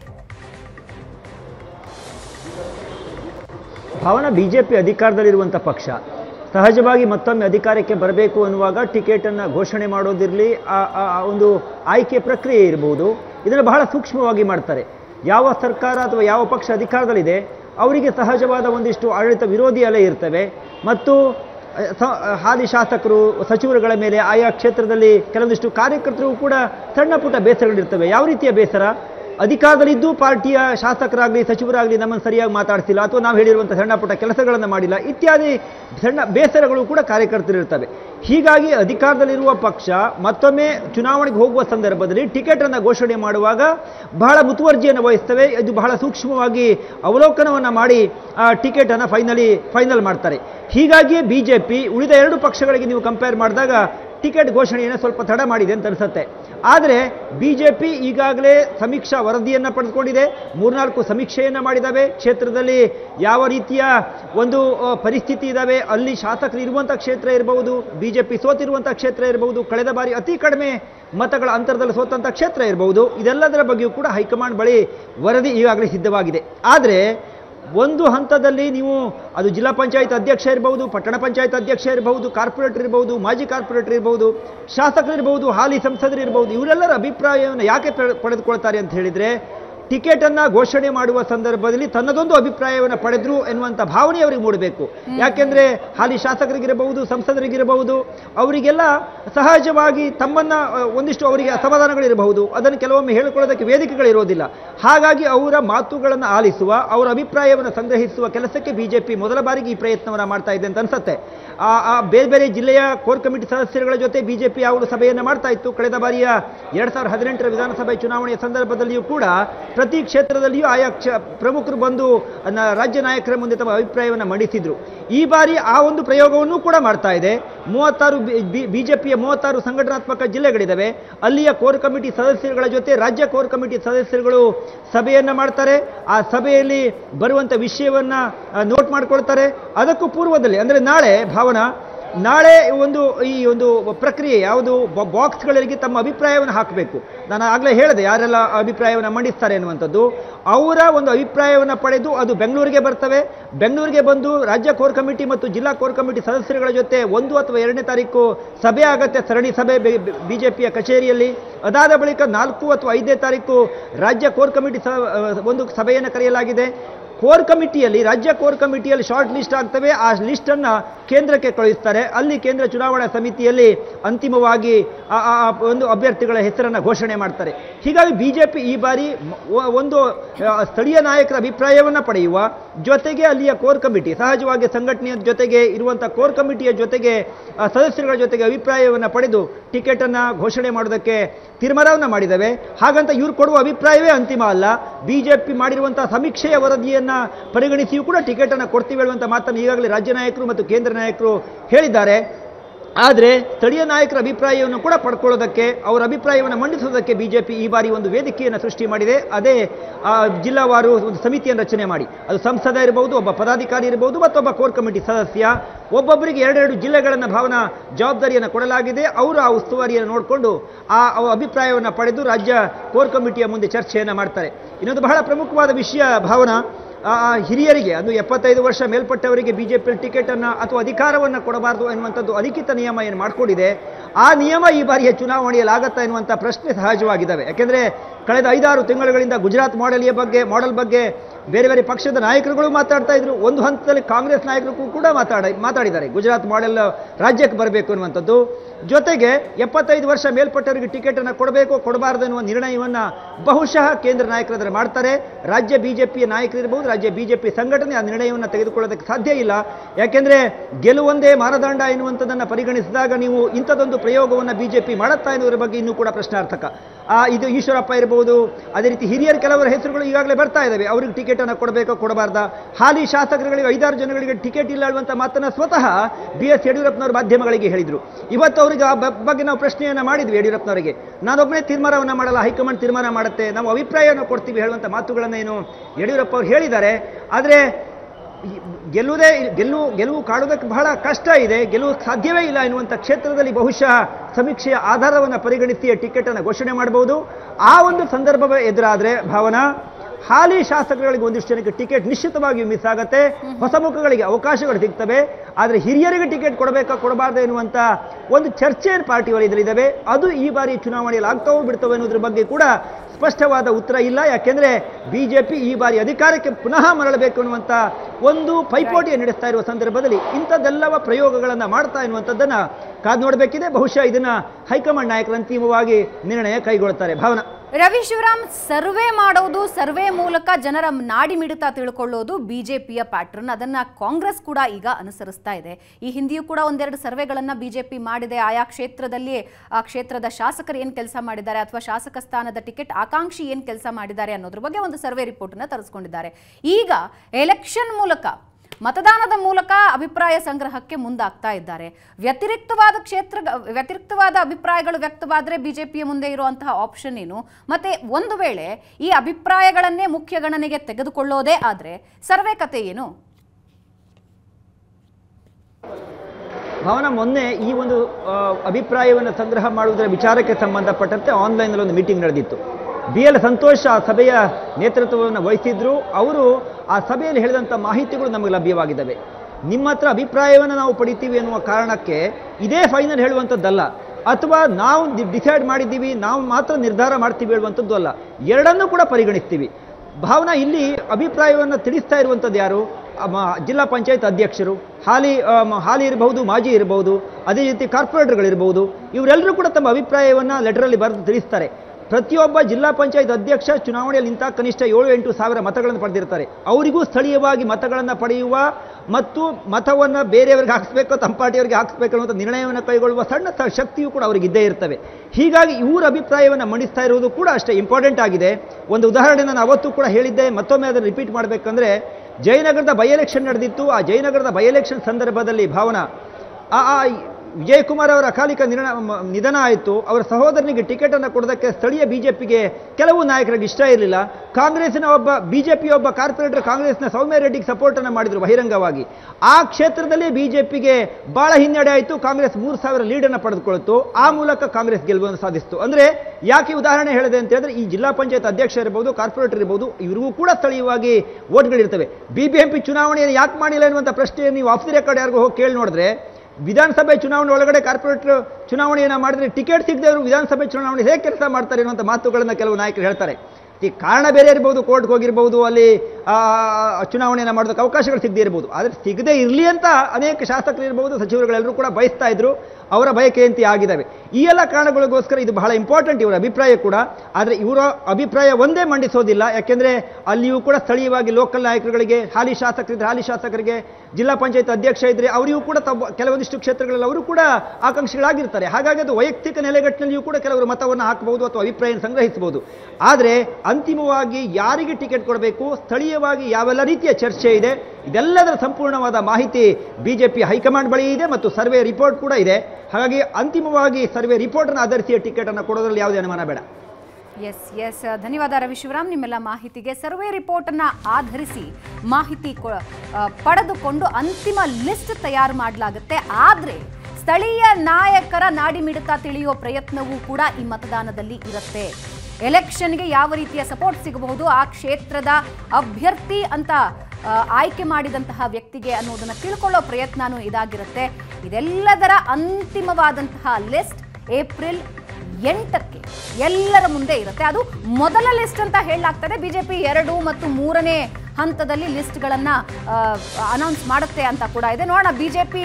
Bhavana, BJP ಅಧಿಕಾರದಲ್ಲಿರುವಂಥ ಪಕ್ಷ ಸಹಜವಾಗಿ ಮತ್ತೊಮ್ಮೆ ಅಧಿಕಾರಕ್ಕೆ ಬರಬೇಕು ಅನ್ನುವಾಗ ಟಿಕೆಟನ್ನು ಘೋಷಣೆ ಮಾಡೋದಿರಲಿ, ಆ ಒಂದು ಆಯ್ಕೆ ಪ್ರಕ್ರಿಯೆ ಇರಬಹುದು, ಇದನ್ನು ಬಹಳ ಸೂಕ್ಷ್ಮವಾಗಿ ಮಾಡ್ತಾರೆ. ಯಾವ ಸರ್ಕಾರ ಅಥವಾ ಯಾವ ಪಕ್ಷ ಅಧಿಕಾರದಲ್ಲಿದೆ ಅವರಿಗೆ ಸಹಜವಾದ ಒಂದಿಷ್ಟು ಆಡಳಿತ ವಿರೋಧಿ ಅಲೆ ಇರ್ತವೆ ಮತ್ತು ಹಾಲಿ ಶಾಸಕರು, ಸಚಿವರುಗಳ ಮೇಲೆ ಆಯಾ ಕ್ಷೇತ್ರದಲ್ಲಿ ಕೆಲವೊಂದಿಷ್ಟು ಕಾರ್ಯಕರ್ತರು ಕೂಡ ಸಣ್ಣ ಪುಟ್ಟ ಬೇಸರಗಳಿರ್ತವೆ. ಯಾವ ರೀತಿಯ ಬೇಸರ? ಅಧಿಕಾರದಲ್ಲಿದ್ದು ಪಾರ್ಟಿಯ ಶಾಸಕರಾಗಲಿ ಸಚಿವರಾಗಲಿ ನಮ್ಮನ್ನು ಸರಿಯಾಗಿ ಮಾತಾಡ್ತಿಲ್ಲ ಅಥವಾ ನಾವು ಹೇಳಿರುವಂಥ ಸಣ್ಣ ಪುಟ್ಟ ಕೆಲಸಗಳನ್ನು ಮಾಡಿಲ್ಲ ಇತ್ಯಾದಿ ಸಣ್ಣ ಬೇಸರಗಳು ಕೂಡ ಕಾರ್ಯಕರ್ತರಿರ್ತವೆ. ಹೀಗಾಗಿ ಅಧಿಕಾರದಲ್ಲಿರುವ ಪಕ್ಷ ಮತ್ತೊಮ್ಮೆ ಚುನಾವಣೆಗೆ ಹೋಗುವ ಸಂದರ್ಭದಲ್ಲಿ ಟಿಕೆಟ್ ಅನ್ನು ಘೋಷಣೆ ಮಾಡುವಾಗ ಬಹಳ ಮುತುವರ್ಜಿಯನ್ನು ವಹಿಸ್ತವೆ. ಇದು ಬಹಳ ಸೂಕ್ಷ್ಮವಾಗಿ ಅವಲೋಕನವನ್ನು ಮಾಡಿ ಆ ಟಿಕೆಟ್ ಅನ್ನು ಫೈನಲಿ ಫೈನಲ್ ಮಾಡ್ತಾರೆ. ಹೀಗಾಗಿ ಬಿಜೆಪಿ ಉಳಿದ ಎರಡು ಪಕ್ಷಗಳಿಗೆ ನೀವು ಕಂಪೇರ್ ಮಾಡಿದಾಗ ಟಿಕೆಟ್ ಘೋಷಣೆಯನ್ನು ಸ್ವಲ್ಪ ತಡ ಮಾಡಿದೆ ಅಂತ ಅನಿಸುತ್ತೆ. ಆದರೆ ಬಿಜೆಪಿ ಈಗಾಗಲೇ ಸಮೀಕ್ಷಾ ವರದಿಯನ್ನು ಪಡೆದುಕೊಂಡಿದೆ, ಮೂರ್ನಾಲ್ಕು ಸಮೀಕ್ಷೆಯನ್ನು ಮಾಡಿದ್ದಾವೆ. ಕ್ಷೇತ್ರದಲ್ಲಿ ಯಾವ ರೀತಿಯ ಒಂದು ಪರಿಸ್ಥಿತಿ ಇದ್ದಾವೆ, ಅಲ್ಲಿ ಶಾಸಕರು ಇರುವಂಥ ಕ್ಷೇತ್ರ ಇರಬಹುದು, ಬಿಜೆಪಿ ಸೋತಿರುವಂಥ ಕ್ಷೇತ್ರ ಇರಬಹುದು, ಕಳೆದ ಬಾರಿ ಅತಿ ಕಡಿಮೆ ಮತಗಳ ಅಂತರದಲ್ಲಿ ಸೋತಂಥ ಕ್ಷೇತ್ರ ಇರಬಹುದು. ಇದೆಲ್ಲದರ ಬಗ್ಗೆಯೂ ಕೂಡ ಹೈಕಮಾಂಡ್ ಬಳಿ ವರದಿ ಈಗಾಗಲೇ ಸಿದ್ಧವಾಗಿದೆ. ಆದರೆ ಒಂದು ಹಂತದಲ್ಲಿ ನೀವು ಅದು ಜಿಲ್ಲಾ ಪಂಚಾಯತ್ ಅಧ್ಯಕ್ಷ ಇರಬಹುದು, ಪಟ್ಟಣ ಪಂಚಾಯತ್ ಅಧ್ಯಕ್ಷ ಇರಬಹುದು, ಕಾರ್ಪೊರೇಟರ್ ಇರಬಹುದು, ಮಾಜಿ ಕಾರ್ಪೊರೇಟರ್ ಇರಬಹುದು, ಶಾಸಕರಿರಬಹುದು, ಹಾಲಿ ಸಂಸದರು ಇರಬಹುದು, ಇವರೆಲ್ಲರ ಅಭಿಪ್ರಾಯವನ್ನು ಯಾಕೆ ಪಡೆದುಕೊಳ್ತಾರೆ ಅಂತ ಹೇಳಿದರೆ ಟಿಕೆಟನ್ನು ಘೋಷಣೆ ಮಾಡುವ ಸಂದರ್ಭದಲ್ಲಿ ತನ್ನದೊಂದು ಅಭಿಪ್ರಾಯವನ್ನು ಪಡೆದ್ರು ಎನ್ನುವಂಥ ಭಾವನೆ ಅವರಿಗೆ ಮೂಡಬೇಕು. ಯಾಕೆಂದರೆ ಹಾಲಿ ಶಾಸಕರಿಗಿರಬಹುದು, ಸಂಸದರಿಗಿರಬಹುದು, ಅವರಿಗೆಲ್ಲ ಸಹಜವಾಗಿ ತಮ್ಮನ್ನ ಒಂದಿಷ್ಟು ಅವರಿಗೆ ಅಸಮಾಧಾನಗಳಿರಬಹುದು, ಅದನ್ನು ಕೆಲವೊಮ್ಮೆ ಹೇಳಿಕೊಳ್ಳೋದಕ್ಕೆ ವೇದಿಕೆಗಳಿರೋದಿಲ್ಲ. ಹಾಗಾಗಿ ಅವರ ಮಾತುಗಳನ್ನು ಆಲಿಸುವ, ಅವರ ಅಭಿಪ್ರಾಯವನ್ನು ಸಂಗ್ರಹಿಸುವ ಕೆಲಸಕ್ಕೆ ಬಿಜೆಪಿ ಮೊದಲ ಬಾರಿಗೆ ಈ ಪ್ರಯತ್ನವನ್ನು ಮಾಡ್ತಾ ಇದೆ ಅಂತ ಅನ್ಸುತ್ತೆ. ಆ ಬೇರೆ ಬೇರೆ ಜಿಲ್ಲೆಯ ಕೋರ್ ಕಮಿಟಿ ಸದಸ್ಯರುಗಳ ಜೊತೆ ಬಿಜೆಪಿ ಯಾವಾಗಲೂ ಸಭೆಯನ್ನು ಮಾಡ್ತಾ ಇತ್ತು. ಕಳೆದ ಬಾರಿಯ ಎರಡ್ ಸಾವಿರದ ಹದಿನೆಂಟರ ವಿಧಾನಸಭೆ ಚುನಾವಣೆಯ ಸಂದರ್ಭದಲ್ಲಿಯೂ ಕೂಡ ಪ್ರತಿ ಕ್ಷೇತ್ರದಲ್ಲಿಯೂ ಆಯಾ ಕ್ಷ ಪ್ರಮುಖರು ಬಂದು ರಾಜ್ಯ ನಾಯಕರ ಮುಂದೆ ತಮ್ಮ ಅಭಿಪ್ರಾಯವನ್ನು ಮಂಡಿಸಿದ್ರು. ಈ ಬಾರಿ ಆ ಒಂದು ಪ್ರಯೋಗವನ್ನು ಕೂಡ ಮಾಡ್ತಾ ಇದೆ. ಮೂವತ್ತಾರು ಬಿಜೆಪಿಯ ಮೂವತ್ತಾರು ಸಂಘಟನಾತ್ಮಕ ಜಿಲ್ಲೆಗಳಿದ್ದಾವೆ. ಅಲ್ಲಿಯ ಕೋರ್ ಕಮಿಟಿ ಸದಸ್ಯರುಗಳ ಜೊತೆ ರಾಜ್ಯ ಕೋರ್ ಕಮಿಟಿ ಸದಸ್ಯರುಗಳು ಸಭೆಯನ್ನು ಮಾಡ್ತಾರೆ. ಆ ಸಭೆಯಲ್ಲಿ ಬರುವಂಥ ವಿಷಯವನ್ನ ನೋಟ್ ಮಾಡ್ಕೊಳ್ತಾರೆ. ಅದಕ್ಕೂ ಪೂರ್ವದಲ್ಲಿ ಅಂದರೆ ನಾಳೆ ಭಾವನಾ ನಾಳೆ ಒಂದು ಈ ಒಂದು ಪ್ರಕ್ರಿಯೆ ಯಾವುದು ಬಾಕ್ಸ್ಗಳಿಗೆ ತಮ್ಮ ಅಭಿಪ್ರಾಯವನ್ನು ಹಾಕಬೇಕು. ನಾನು ಆಗಲೇ ಹೇಳಿದೆ ಯಾರೆಲ್ಲ ಅಭಿಪ್ರಾಯವನ್ನು ಮಂಡಿಸ್ತಾರೆ ಅನ್ನುವಂಥದ್ದು. ಅವರ ಒಂದು ಅಭಿಪ್ರಾಯವನ್ನು ಪಡೆದು ಅದು ಬೆಂಗಳೂರಿಗೆ ಬರ್ತವೆ. ಬೆಂಗಳೂರಿಗೆ ಬಂದು ರಾಜ್ಯ ಕೋರ್ ಕಮಿಟಿ ಮತ್ತು ಜಿಲ್ಲಾ ಕೋರ್ ಕಮಿಟಿ ಸದಸ್ಯರುಗಳ ಜೊತೆ ಒಂದು ಅಥವಾ ಎರಡನೇ ತಾರೀಕು ಸಭೆ ಆಗತ್ತೆ, ಸರಣಿ ಸಭೆ ಬಿಜೆಪಿಯ ಕಚೇರಿಯಲ್ಲಿ. ಅದಾದ ಬಳಿಕ ನಾಲ್ಕು ಅಥವಾ ಐದನೇ ತಾರೀಕು ರಾಜ್ಯ ಕೋರ್ ಕಮಿಟಿ ಒಂದು ಸಭೆಯನ್ನು ಕರೆಯಲಾಗಿದೆ. ಕೋರ್ ಕಮಿಟಿಯಲ್ಲಿ ರಾಜ್ಯ ಕೋರ್ ಕಮಿಟಿಯಲ್ಲಿ ಶಾರ್ಟ್ ಲಿಸ್ಟ್ ಆಗ್ತವೆ. ಆ ಲಿಸ್ಟನ್ನು ಕೇಂದ್ರಕ್ಕೆ ಕಳುಹಿಸ್ತಾರೆ. ಅಲ್ಲಿ ಕೇಂದ್ರ ಚುನಾವಣಾ ಸಮಿತಿಯಲ್ಲಿ ಅಂತಿಮವಾಗಿ ಒಂದು ಅಭ್ಯರ್ಥಿಗಳ ಹೆಸರನ್ನು ಘೋಷಣೆ ಮಾಡ್ತಾರೆ. ಹೀಗಾಗಿ ಬಿಜೆಪಿ ಈ ಬಾರಿ ಒಂದು ಸ್ಥಳೀಯ ನಾಯಕರ ಅಭಿಪ್ರಾಯವನ್ನು ಪಡೆಯುವ ಜೊತೆಗೆ ಅಲ್ಲಿಯ ಕೋರ್ ಕಮಿಟಿ ಸಹಜವಾಗಿ ಸಂಘಟನೆಯ ಜೊತೆಗೆ ಇರುವಂಥ ಕೋರ್ ಕಮಿಟಿಯ ಜೊತೆಗೆ ಸದಸ್ಯರುಗಳ ಜೊತೆಗೆ ಅಭಿಪ್ರಾಯವನ್ನು ಪಡೆದು ಟಿಕೆಟನ್ನು ಘೋಷಣೆ ಮಾಡೋದಕ್ಕೆ ತೀರ್ಮಾನವನ್ನು ಮಾಡಿದ್ದಾವೆ. ಹಾಗಂತ ಇವರು ಕೊಡುವ ಅಭಿಪ್ರಾಯವೇ ಅಂತಿಮ ಅಲ್ಲ. ಬಿಜೆಪಿ ಮಾಡಿರುವಂತಹ ಸಮೀಕ್ಷೆಯ ವರದಿಯನ್ನು ಪರಿಗಣಿಸಿಯೂ ಕೂಡ ಟಿಕೆಟ್ ಅನ್ನು ಕೊಡ್ತೀವಿ ಹೇಳುವಂಥ ಮಾತನ್ನು ಈಗಾಗಲೇ ರಾಜ್ಯ ನಾಯಕರು ಮತ್ತು ಕೇಂದ್ರ ನಾಯಕರು ಹೇಳಿದ್ದಾರೆ. ಆದರೆ ಸ್ಥಳೀಯ ನಾಯಕರ ಅಭಿಪ್ರಾಯವನ್ನು ಕೂಡ ಪಡ್ಕೊಳ್ಳೋದಕ್ಕೆ, ಅವರ ಅಭಿಪ್ರಾಯವನ್ನು ಮಂಡಿಸೋದಕ್ಕೆ ಬಿಜೆಪಿ ಈ ಬಾರಿ ಒಂದು ವೇದಿಕೆಯನ್ನು ಸೃಷ್ಟಿ ಮಾಡಿದೆ. ಅದೇ ಜಿಲ್ಲಾವಾರು ಒಂದು ಸಮಿತಿಯನ್ನು ರಚನೆ ಮಾಡಿ, ಅದು ಸಂಸದ ಇರಬಹುದು, ಒಬ್ಬ ಪದಾಧಿಕಾರಿ ಇರಬಹುದು, ಮತ್ತೊಬ್ಬ ಕೋರ್ ಕಮಿಟಿ ಸದಸ್ಯ, ಒಬ್ಬೊಬ್ಬರಿಗೆ ಎರಡೆರಡು ಜಿಲ್ಲೆಗಳನ್ನು ಭಾವನಾ ಜವಾಬ್ದಾರಿಯನ್ನು ಕೊಡಲಾಗಿದೆ. ಅವರು ಆ ಉಸ್ತುವಾರಿಯನ್ನು ನೋಡಿಕೊಂಡು ಆ ಅಭಿಪ್ರಾಯವನ್ನು ಪಡೆದು ರಾಜ್ಯ ಕೋರ್ ಕಮಿಟಿಯ ಮುಂದೆ ಚರ್ಚೆಯನ್ನು ಮಾಡ್ತಾರೆ. ಇನ್ನೊಂದು ಬಹಳ ಪ್ರಮುಖವಾದ ವಿಷಯ ಭಾವನಾ, ಹಿರಿಯರಿಗೆ ಅದು ಎಪ್ಪತ್ತೈದು ವರ್ಷ ಮೇಲ್ಪಟ್ಟವರಿಗೆ ಬಿಜೆಪಿ ಟಿಕೆಟ್ ಅನ್ನು ಅಥವಾ ಅಧಿಕಾರವನ್ನು ಕೊಡಬಾರದು ಎನ್ನುವಂಥದ್ದು ಅಲಿಖಿತ ನಿಯಮ ಏನು ಮಾಡಿಕೊಂಡಿದೆ. ಆ ನಿಯಮ ಈ ಬಾರಿಯ ಚುನಾವಣೆಯಲ್ಲಿ ಆಗತ್ತಾ ಎನ್ನುವಂಥ ಪ್ರಶ್ನೆ ಸಹಜವಾಗಿದ್ದಾವೆ. ಯಾಕೆಂದರೆ ಕಳೆದ ಐದಾರು ತಿಂಗಳುಗಳಿಂದ ಗುಜರಾತ್ ಮಾಡೆಲಿಯ ಬಗ್ಗೆ ಮಾಡೆಲ್ ಬಗ್ಗೆ ಬೇರೆ ಬೇರೆ ಪಕ್ಷದ ನಾಯಕರುಗಳು ಮಾತಾಡ್ತಾ ಇದ್ರು. ಒಂದು ಹಂತದಲ್ಲಿ ಕಾಂಗ್ರೆಸ್ ನಾಯಕರು ಕೂಡ ಮಾತಾಡ ಮಾತಾಡಿದ್ದಾರೆ ಗುಜರಾತ್ ಮಾಡೆಲ್ ರಾಜ್ಯಕ್ಕೆ ಬರಬೇಕು ಅನ್ನುವಂಥದ್ದು. ಜೊತೆಗೆ ಎಪ್ಪತ್ತೈದು ವರ್ಷ ಮೇಲ್ಪಟ್ಟವರಿಗೆ ಟಿಕೆಟ್ ಅನ್ನು ಕೊಡಬೇಕು ಕೊಡಬಾರದು ಎನ್ನುವ ನಿರ್ಣಯವನ್ನು ಬಹುಶಃ ಕೇಂದ್ರ ನಾಯಕರಾದರೆ ಮಾಡ್ತಾರೆ. ರಾಜ್ಯ ಬಿಜೆಪಿಯ ನಾಯಕರಿರಬಹುದು, ರಾಜ್ಯ ಬಿಜೆಪಿ ಸಂಘಟನೆ ಆ ನಿರ್ಣಯವನ್ನು ತೆಗೆದುಕೊಳ್ಳೋದಕ್ಕೆ ಸಾಧ್ಯ ಇಲ್ಲ. ಯಾಕೆಂದ್ರೆ ಗೆಲುವೊಂದೇ ಮಾನದಂಡ ಎನ್ನುವಂಥದ್ದನ್ನು ಪರಿಗಣಿಸಿದಾಗ ನೀವು ಇಂಥದ್ದೊಂದು ಪ್ರಯೋಗವನ್ನು ಬಿಜೆಪಿ ಮಾಡುತ್ತಾ ಎನ್ನುವುದರ ಬಗ್ಗೆ ಇನ್ನೂ ಕೂಡ ಪ್ರಶ್ನಾರ್ಥಕ. ಆ ಇದು ಈಶ್ವರಪ್ಪ ಇರಬಹುದು, ಅದೇ ರೀತಿ ಹಿರಿಯರ ಕೆಲವರ ಹೆಸರುಗಳು ಈಗಾಗಲೇ ಬರ್ತಾ ಇದ್ದಾವೆ. ಅವರಿಗೆ ಟಿಕೆಟ್ ಅನ್ನು ಕೊಡಬೇಕು ಕೊಡಬಾರ್ದ, ಹಾಲಿ ಶಾಸಕರುಗಳಿಗೆ ಐದಾರು ಜನಗಳಿಗೆ ಟಿಕೆಟ್ ಇಲ್ಲ ಅನ್ನುವಂಥ ಮಾತನ್ನು ಸ್ವತಃ ಬಿ ಎಸ್ ಯಡಿಯೂರಪ್ಪನವರು ಮಾಧ್ಯಮಗಳಿಗೆ ಹೇಳಿದರು. ಇವತ್ತು ಅವರಿಗೆ ಆ ಬಗ್ಗೆ ನಾವು ಪ್ರಶ್ನೆಯನ್ನು ಮಾಡಿದ್ವಿ ಯಡಿಯೂರಪ್ಪನವರಿಗೆ. ನಾನೊಬ್ಬನೇ ತೀರ್ಮಾನವನ್ನು ಮಾಡಲ್ಲ, ಹೈಕಮಾಂಡ್ ತೀರ್ಮಾನ ಮಾಡುತ್ತೆ, ನಾವು ಅಭಿಪ್ರಾಯವನ್ನು ಕೊಡ್ತೀವಿ ಹೇಳುವಂಥ ಮಾತುಗಳನ್ನು ಏನು ಯಡಿಯೂರಪ್ಪ ಅವರು ಹೇಳಿದ್ದಾರೆ. ಆದರೆ ಗೆಲ್ಲುವುದೇ ಗೆಲ್ಲುವು ಗೆಲುವು ಕಾಣುವುದಕ್ಕೆ ಬಹಳ ಕಷ್ಟ ಇದೆ, ಗೆಲುವು ಸಾಧ್ಯವೇ ಇಲ್ಲ ಎನ್ನುವಂಥ ಕ್ಷೇತ್ರದಲ್ಲಿ ಬಹುಶಃ ಸಮೀಕ್ಷೆಯ ಆಧಾರವನ್ನು ಪರಿಗಣಿಸಿ ಟಿಕೆಟ್ ಅನ್ನು ಘೋಷಣೆ ಮಾಡಬಹುದು. ಆ ಒಂದು ಸಂದರ್ಭ ಎದುರಾದರೆ ಭಾವನಾ ಹಾಲಿ ಶಾಸಕರುಗಳಿಗೆ ಒಂದಿಷ್ಟು ಜನಕ್ಕೆ ಟಿಕೆಟ್ ನಿಶ್ಚಿತವಾಗಿಯೂ ಮಿಸ್ ಆಗುತ್ತೆ, ಹೊಸ ಮುಖಗಳಿಗೆ ಅವಕಾಶಗಳು ಸಿಗ್ತವೆ. ಆದರೆ ಹಿರಿಯರಿಗೆ ಟಿಕೆಟ್ ಕೊಡಬೇಕಾ ಕೊಡಬಾರ್ದು ಎನ್ನುವಂಥ ಒಂದು ಚರ್ಚೆ ಪಾರ್ಟಿ ವಲಯದಲ್ಲಿದ್ದಾವೆ. ಅದು ಈ ಬಾರಿ ಚುನಾವಣೆಯಲ್ಲಿ ಆಗ್ತಾವೋ ಬಿಡ್ತವೆ ಅನ್ನೋದ್ರ ಬಗ್ಗೆ ಕೂಡ ಸ್ಪಷ್ಟವಾದ ಉತ್ತರ ಇಲ್ಲ. ಯಾಕೆಂದ್ರೆ ಬಿಜೆಪಿ ಈ ಬಾರಿ ಅಧಿಕಾರಕ್ಕೆ ಪುನಃ ಮರಳಬೇಕು ಅನ್ನುವಂಥ ಒಂದು ಪೈಪೋಟಿಯನ್ನು ನಡೆಸ್ತಾ ಇರುವ ಸಂದರ್ಭದಲ್ಲಿ ಇಂಥದ್ದೆಲ್ಲವ ಪ್ರಯೋಗಗಳನ್ನು ಮಾಡ್ತಾ ಎನ್ನುವಂಥದ್ದನ್ನು ಕಾದು ನೋಡಬೇಕಿದೆ. ಬಹುಶಃ ಇದನ್ನ ಹೈಕಮಾಂಡ್ ನಾಯಕರು ಅಂತಿಮವಾಗಿ ನಿರ್ಣಯ ಕೈಗೊಳ್ಳುತ್ತಾರೆ. ಭಾವನಾ. ರವಿ ಶಿವರಾಮ್, ಸರ್ವೆ ಮಾಡೋದು, ಸರ್ವೆ ಮೂಲಕ ಜನರ ನಾಡಿ ಮಿಡಿತ ತಿಳ್ಕೊಳ್ಳೋದು ಬಿಜೆಪಿಯ ಪ್ಯಾಟರ್ನ್. ಅದನ್ನ ಕಾಂಗ್ರೆಸ್ ಕೂಡ ಈಗ ಅನುಸರಿಸ್ತಾ ಇದೆ. ಈ ಹಿಂದೆಯೂ ಕೂಡ ಒಂದೆರಡು ಸರ್ವೆಗಳನ್ನ ಬಿಜೆಪಿ ಮಾಡಿದೆ. ಆಯಾ ಕ್ಷೇತ್ರದಲ್ಲಿ ಆ ಕ್ಷೇತ್ರದ ಶಾಸಕರು ಏನು ಕೆಲಸ ಮಾಡಿದ್ದಾರೆ ಅಥವಾ ಶಾಸಕ ಸ್ಥಾನದ ಟಿಕೆಟ್ ಆಕಾಂಕ್ಷಿ ಏನು ಕೆಲಸ ಮಾಡಿದ್ದಾರೆ ಅನ್ನೋದ್ರ ಬಗ್ಗೆ ಒಂದು ಸರ್ವೆ ರಿಪೋರ್ಟ್ ಅನ್ನ ತರಿಸ್ಕೊಂಡಿದ್ದಾರೆ. ಈಗ ಎಲೆಕ್ಷನ್ ಮೂಲಕ, ಮತದಾನದ ಮೂಲಕ ಅಭಿಪ್ರಾಯ ಸಂಗ್ರಹಕ್ಕೆ ಮುಂದಾಗ್ತಾ ಇದ್ದಾರೆ. ವ್ಯತಿರಿಕ್ತವಾದ ಕ್ಷೇತ್ರ ವ್ಯತಿರಿಕ್ತವಾದ ಅಭಿಪ್ರಾಯಗಳು ವ್ಯಕ್ತವಾದರೆ ಬಿಜೆಪಿಯ ಮುಂದೆ ಇರುವಂತಹ ಆಪ್ಷನ್ ಏನು, ಮತ್ತೆ ಒಂದು ವೇಳೆ ಈ ಅಭಿಪ್ರಾಯಗಳನ್ನೇ ಮುಖ್ಯ ಗಣನೆಗೆ ತೆಗೆದುಕೊಳ್ಳೋದೇ ಆದ್ರೆ ಸರ್ವೆ ಕತೆ ಏನು? ಭಾವನಾ, ಮೊನ್ನೆ ಈ ಒಂದು ಅಭಿಪ್ರಾಯವನ್ನು ಸಂಗ್ರಹ ಮಾಡುವುದರ ವಿಚಾರಕ್ಕೆ ಸಂಬಂಧಪಟ್ಟಂತೆ ಆನ್ಲೈನಲ್ಲಿ ಒಂದು ಮೀಟಿಂಗ್ ನಡೆದಿತ್ತು. ಬಿ ಎಲ್ ಸಂತೋಷ್ ಆ ಸಭೆಯ ನೇತೃತ್ವವನ್ನು ವಹಿಸಿದ್ರು. ಅವರು ಆ ಸಭೆಯಲ್ಲಿ ಹೇಳಿದಂಥ ಮಾಹಿತಿಗಳು ನಮಗೆ ಲಭ್ಯವಾಗಿದ್ದಾವೆ. ನಿಮ್ಮ ಹತ್ರ ಅಭಿಪ್ರಾಯವನ್ನು ನಾವು ಪಡಿತೀವಿ ಎನ್ನುವ ಕಾರಣಕ್ಕೆ ಇದೇ ಫೈನಲ್ ಹೇಳುವಂಥದ್ದಲ್ಲ, ಅಥವಾ ನಾವು ಡಿಸೈಡ್ ಮಾಡಿದ್ದೀವಿ ನಾವು ಮಾತ್ರ ನಿರ್ಧಾರ ಮಾಡ್ತೀವಿ ಹೇಳುವಂಥದ್ದು ಅಲ್ಲ. ಎರಡನ್ನೂ ಕೂಡ ಪರಿಗಣಿಸ್ತೀವಿ. ಭಾವನಾ, ಇಲ್ಲಿ ಅಭಿಪ್ರಾಯವನ್ನು ತಿಳಿಸ್ತಾ ಇರುವಂಥದ್ದು ಯಾರು? ಜಿಲ್ಲಾ ಪಂಚಾಯತ್ ಅಧ್ಯಕ್ಷರು, ಹಾಲಿ ಹಾಲಿ ಇರಬಹುದು, ಮಾಜಿ ಇರಬಹುದು, ಅದೇ ರೀತಿ ಕಾರ್ಪೊರೇಟರ್ಗಳಿರ್ಬೋದು. ಇವರೆಲ್ಲರೂ ಕೂಡ ತಮ್ಮ ಅಭಿಪ್ರಾಯವನ್ನು ಲೆಟರಲ್ಲಿ ಬರೆದು ತಿಳಿಸ್ತಾರೆ. ಪ್ರತಿಯೊಬ್ಬ ಜಿಲ್ಲಾ ಪಂಚಾಯತ್ ಅಧ್ಯಕ್ಷ ಚುನಾವಣೆಯಲ್ಲಿ ನಿಂತ ಕನಿಷ್ಠ ಏಳು ಎಂಟು ಸಾವಿರ ಮತಗಳನ್ನು ಪಡೆದಿರ್ತಾರೆ. ಅವರಿಗೂ ಸ್ಥಳೀಯವಾಗಿ ಮತಗಳನ್ನು ಪಡೆಯುವ ಮತ್ತು ಮತವನ್ನು ಬೇರೆಯವರಿಗೆ ಹಾಕಿಸ್ಬೇಕು, ತಮ್ಮ ಪಾರ್ಟಿಯವರಿಗೆ ಹಾಕಿಸ್ಬೇಕು ಅನ್ನುವಂಥ ನಿರ್ಣಯವನ್ನು ಕೈಗೊಳ್ಳುವ ಸಣ್ಣ ಶಕ್ತಿಯೂ ಕೂಡ ಅವರಿಗೆ ಇದ್ದೇ ಇರ್ತವೆ. ಹೀಗಾಗಿ ಇವರ ಅಭಿಪ್ರಾಯವನ್ನು ಮಂಡಿಸ್ತಾ ಇರುವುದು ಕೂಡ ಅಷ್ಟೇ ಇಂಪಾರ್ಟೆಂಟ್ ಆಗಿದೆ. ಒಂದು ಉದಾಹರಣೆ ನಾನು ಅವತ್ತು ಕೂಡ ಹೇಳಿದ್ದೆ, ಮತ್ತೊಮ್ಮೆ ಅದನ್ನು ರಿಪೀಟ್ ಮಾಡಬೇಕಂದ್ರೆ, ಜಯನಗರದ ಬೈ ಎಲೆಕ್ಷನ್ ನಡೆದಿತ್ತು. ಆ ಜಯನಗರದ ಬೈ ಎಲೆಕ್ಷನ್ ಸಂದರ್ಭದಲ್ಲಿ ಭಾವನಾ, ಆ ವಿಜಯಕುಮಾರ್ ಅವರ ಅಕಾಲಿಕ ನಿರ್ಣ ನಿಧನ ಆಯಿತು. ಅವರ ಸಹೋದರನಿಗೆ ಟಿಕೆಟ್ ಅನ್ನು ಕೊಡೋದಕ್ಕೆ ಸ್ಥಳೀಯ ಬಿಜೆಪಿಗೆ ಕೆಲವು ನಾಯಕರಿಗೆ ಇಷ್ಟ ಇರಲಿಲ್ಲ. ಕಾಂಗ್ರೆಸ್ನ ಒಬ್ಬ ಬಿಜೆಪಿ ಒಬ್ಬ ಕಾರ್ಪೊರೇಟರ್ ಕಾಂಗ್ರೆಸ್ನ ಸೌಮ್ಯ ರೆಡ್ಡಿಗೆ ಸಪೋರ್ಟ್ ಅನ್ನು ಮಾಡಿದ್ರು ಬಹಿರಂಗವಾಗಿ. ಆ ಕ್ಷೇತ್ರದಲ್ಲಿ ಬಿಜೆಪಿಗೆ ಬಹಳ ಹಿನ್ನಡೆ ಆಯಿತು. ಕಾಂಗ್ರೆಸ್ ಮೂರು ಸಾವಿರ ಲೀಡನ್ನು ಪಡೆದುಕೊಳ್ತು. ಆ ಮೂಲಕ ಕಾಂಗ್ರೆಸ್ ಗೆಲುವನ್ನು ಸಾಧಿಸಿತು. ಅಂದ್ರೆ ಯಾಕೆ ಉದಾಹರಣೆ ಹೇಳಿದೆ ಅಂತ ಹೇಳಿದ್ರೆ, ಈ ಜಿಲ್ಲಾ ಪಂಚಾಯತ್ ಅಧ್ಯಕ್ಷ ಇರಬಹುದು, ಕಾರ್ಪೊರೇಟರ್ ಇರಬಹುದು, ಇವರಿಗೂ ಕೂಡ ಸ್ಥಳೀಯವಾಗಿ ವೋಟ್ಗಳಿರ್ತವೆ. ಬಿಬಿಎಂಪಿ ಚುನಾವಣೆಯನ್ನು ಯಾಕೆ ಮಾಡಿಲ್ಲ ಎನ್ನುವಂಥ ಪ್ರಶ್ನೆ ನೀವು ಆಫ್ ದಿ ರೆಕಾರ್ಡ್ ಯಾರಿಗೂ ಹೋಗಿ ಕೇಳಿ ನೋಡಿದ್ರೆ, ವಿಧಾನಸಭೆ ಚುನಾವಣೆ ಒಳಗಡೆ ಕಾರ್ಪೊರೇಟರ್ ಚುನಾವಣೆಯನ್ನು ಮಾಡಿದ್ರೆ ಟಿಕೆಟ್ ಸಿಗದವರು ವಿಧಾನಸಭೆ ಚುನಾವಣೆ ಹೇಗೆ ಕೆಲಸ ಮಾಡ್ತಾರೆ ಅನ್ನುವಂಥ ಮಾತುಗಳನ್ನು ಕೆಲವು ನಾಯಕರು ಹೇಳ್ತಾರೆ. ಈ ಕಾರಣ ಬೇರೆ ಇರಬಹುದು, ಕೋರ್ಟ್ಗೆ ಹೋಗಿರ್ಬೋದು, ಅಲ್ಲಿ ಚುನಾವಣೆಯನ್ನು ಮಾಡೋದಕ್ಕೆ ಅವಕಾಶಗಳು ಸಿಗದೇ ಇರಬಹುದು. ಆದರೆ ಸಿಗದೇ ಇರಲಿ ಅಂತ ಅನೇಕ ಶಾಸಕರು ಇರಬಹುದು, ಸಚಿವರುಗಳೆಲ್ಲರೂ ಕೂಡ ಬಯಸ್ತಾ ಇದ್ರು. ಅವರ ಬಯಕೆಯಂತೆ ಆಗಿದ್ದಾವೆ. ಈ ಎಲ್ಲ ಕಾರಣಗಳಿಗೋಸ್ಕರ ಇದು ಬಹಳ ಇಂಪಾರ್ಟೆಂಟ್ ಇವರ ಅಭಿಪ್ರಾಯ ಕೂಡ. ಆದರೆ ಇವರ ಅಭಿಪ್ರಾಯ ಒಂದೇ ಮಂಡಿಸೋದಿಲ್ಲ. ಯಾಕೆಂದರೆ ಅಲ್ಲಿಯೂ ಕೂಡ ಸ್ಥಳೀಯವಾಗಿ ಲೋಕಲ್ ನಾಯಕರುಗಳಿಗೆ, ಹಾಲಿ ಶಾಸಕರಿದ್ರೆ ಹಾಲಿ ಶಾಸಕರಿಗೆ, ಜಿಲ್ಲಾ ಪಂಚಾಯತ್ ಅಧ್ಯಕ್ಷ ಇದ್ರೆ ಅವರಿಗೂ ಕೂಡ ತಮ್ಮ ಕೆಲವೊಂದಿಷ್ಟು ಕ್ಷೇತ್ರಗಳಲ್ಲಿ ಅವರು ಕೂಡ ಆಕಾಂಕ್ಷಿಗಳಾಗಿರ್ತಾರೆ. ಹಾಗಾಗಿ ಅದು ವೈಯಕ್ತಿಕ ನೆಲೆಗಟ್ಟಿನಲ್ಲಿಯೂ ಕೂಡ ಕೆಲವರು ಮತವನ್ನು ಹಾಕಬಹುದು ಅಥವಾ ಅಭಿಪ್ರಾಯ ಸಂಗ್ರಹಿಸಬಹುದು. ಆದರೆ ಅಂತಿಮವಾಗಿ ಯಾರಿಗೆ ಟಿಕೆಟ್ ಕೊಡಬೇಕು, ಸ್ಥಳೀಯವಾಗಿ ಯಾವೆಲ್ಲ ರೀತಿಯ ಚರ್ಚೆ ಇದೆ, ಇದೆಲ್ಲದರ ಸಂಪೂರ್ಣವಾದ ಮಾಹಿತಿ ಬಿಜೆಪಿ ಹೈಕಮಾಂಡ್ ಬಳಿ ಇದೆ ಮತ್ತು ಸರ್ವೆ ರಿಪೋರ್ಟ್ ಕೂಡ ಇದೆ. ಹಾಗಾಗಿ ಅಂತಿಮವಾಗಿ ಸರ್ವೆ ರಿಪೋರ್ಟ್ ಅನ್ನು ಆಧರಿಸಿ ಟಿಕೆಟ್ ಅನ್ನು ಕೊಡೋದ್ರಲ್ಲಿ ಯಾವುದೇ ಅನುಮಾನ ಬೇಡ. ಎಸ್ ಎಸ್ ಧನ್ಯವಾದ ರವಿ ಶಿವರಾಮ್, ನಿಮ್ಮೆಲ್ಲ ಮಾಹಿತಿಗೆ. ಸರ್ವೆ ರಿಪೋರ್ಟ್ ಅನ್ನ ಆಧರಿಸಿ ಮಾಹಿತಿ ಪಡೆದುಕೊಂಡು ಅಂತಿಮ ಲಿಸ್ಟ್ ತಯಾರು ಮಾಡಲಾಗುತ್ತೆ. ಆದ್ರೆ ಸ್ಥಳೀಯ ನಾಯಕರ ನಾಡಿ ಮಿಡಿತ ತಿಳಿಯುವ ಪ್ರಯತ್ನವೂ ಕೂಡ ಈ ಮತದಾನದಲ್ಲಿ ಇರುತ್ತೆ. ಎಲೆಕ್ಷನ್ಗೆ ಯಾವ ರೀತಿಯ ಸಪೋರ್ಟ್ ಸಿಗಬಹುದು, ಆ ಕ್ಷೇತ್ರದ ಅಭ್ಯರ್ಥಿ ಅಂತ ಆಯ್ಕೆ ಮಾಡಿದಂತಹ ವ್ಯಕ್ತಿಗೆ ಅನ್ನೋದನ್ನ ತಿಳ್ಕೊಳ್ಳೋ ಪ್ರಯತ್ನನೂ ಇದಾಗಿರುತ್ತೆ. ಇದೆಲ್ಲದರ ಅಂತಿಮವಾದಂತಹ ಲಿಸ್ಟ್ ಏಪ್ರಿಲ್ ಎಂಟಕ್ಕೆ ಎಲ್ಲರ ಮುಂದೆ ಇರುತ್ತೆ. ಅದು ಮೊದಲ ಲಿಸ್ಟ್ ಅಂತ ಹೇಳಲಾಗ್ತದೆ. ಬಿಜೆಪಿ ಎರಡು ಮತ್ತು ಮೂರನೇ ಹಂತದಲ್ಲಿ ಲಿಸ್ಟ್ಗಳನ್ನ ಅನೌನ್ಸ್ ಮಾಡುತ್ತೆ ಅಂತ ಕೂಡ ಇದೆ. ನೋಡೋಣ ಬಿಜೆಪಿ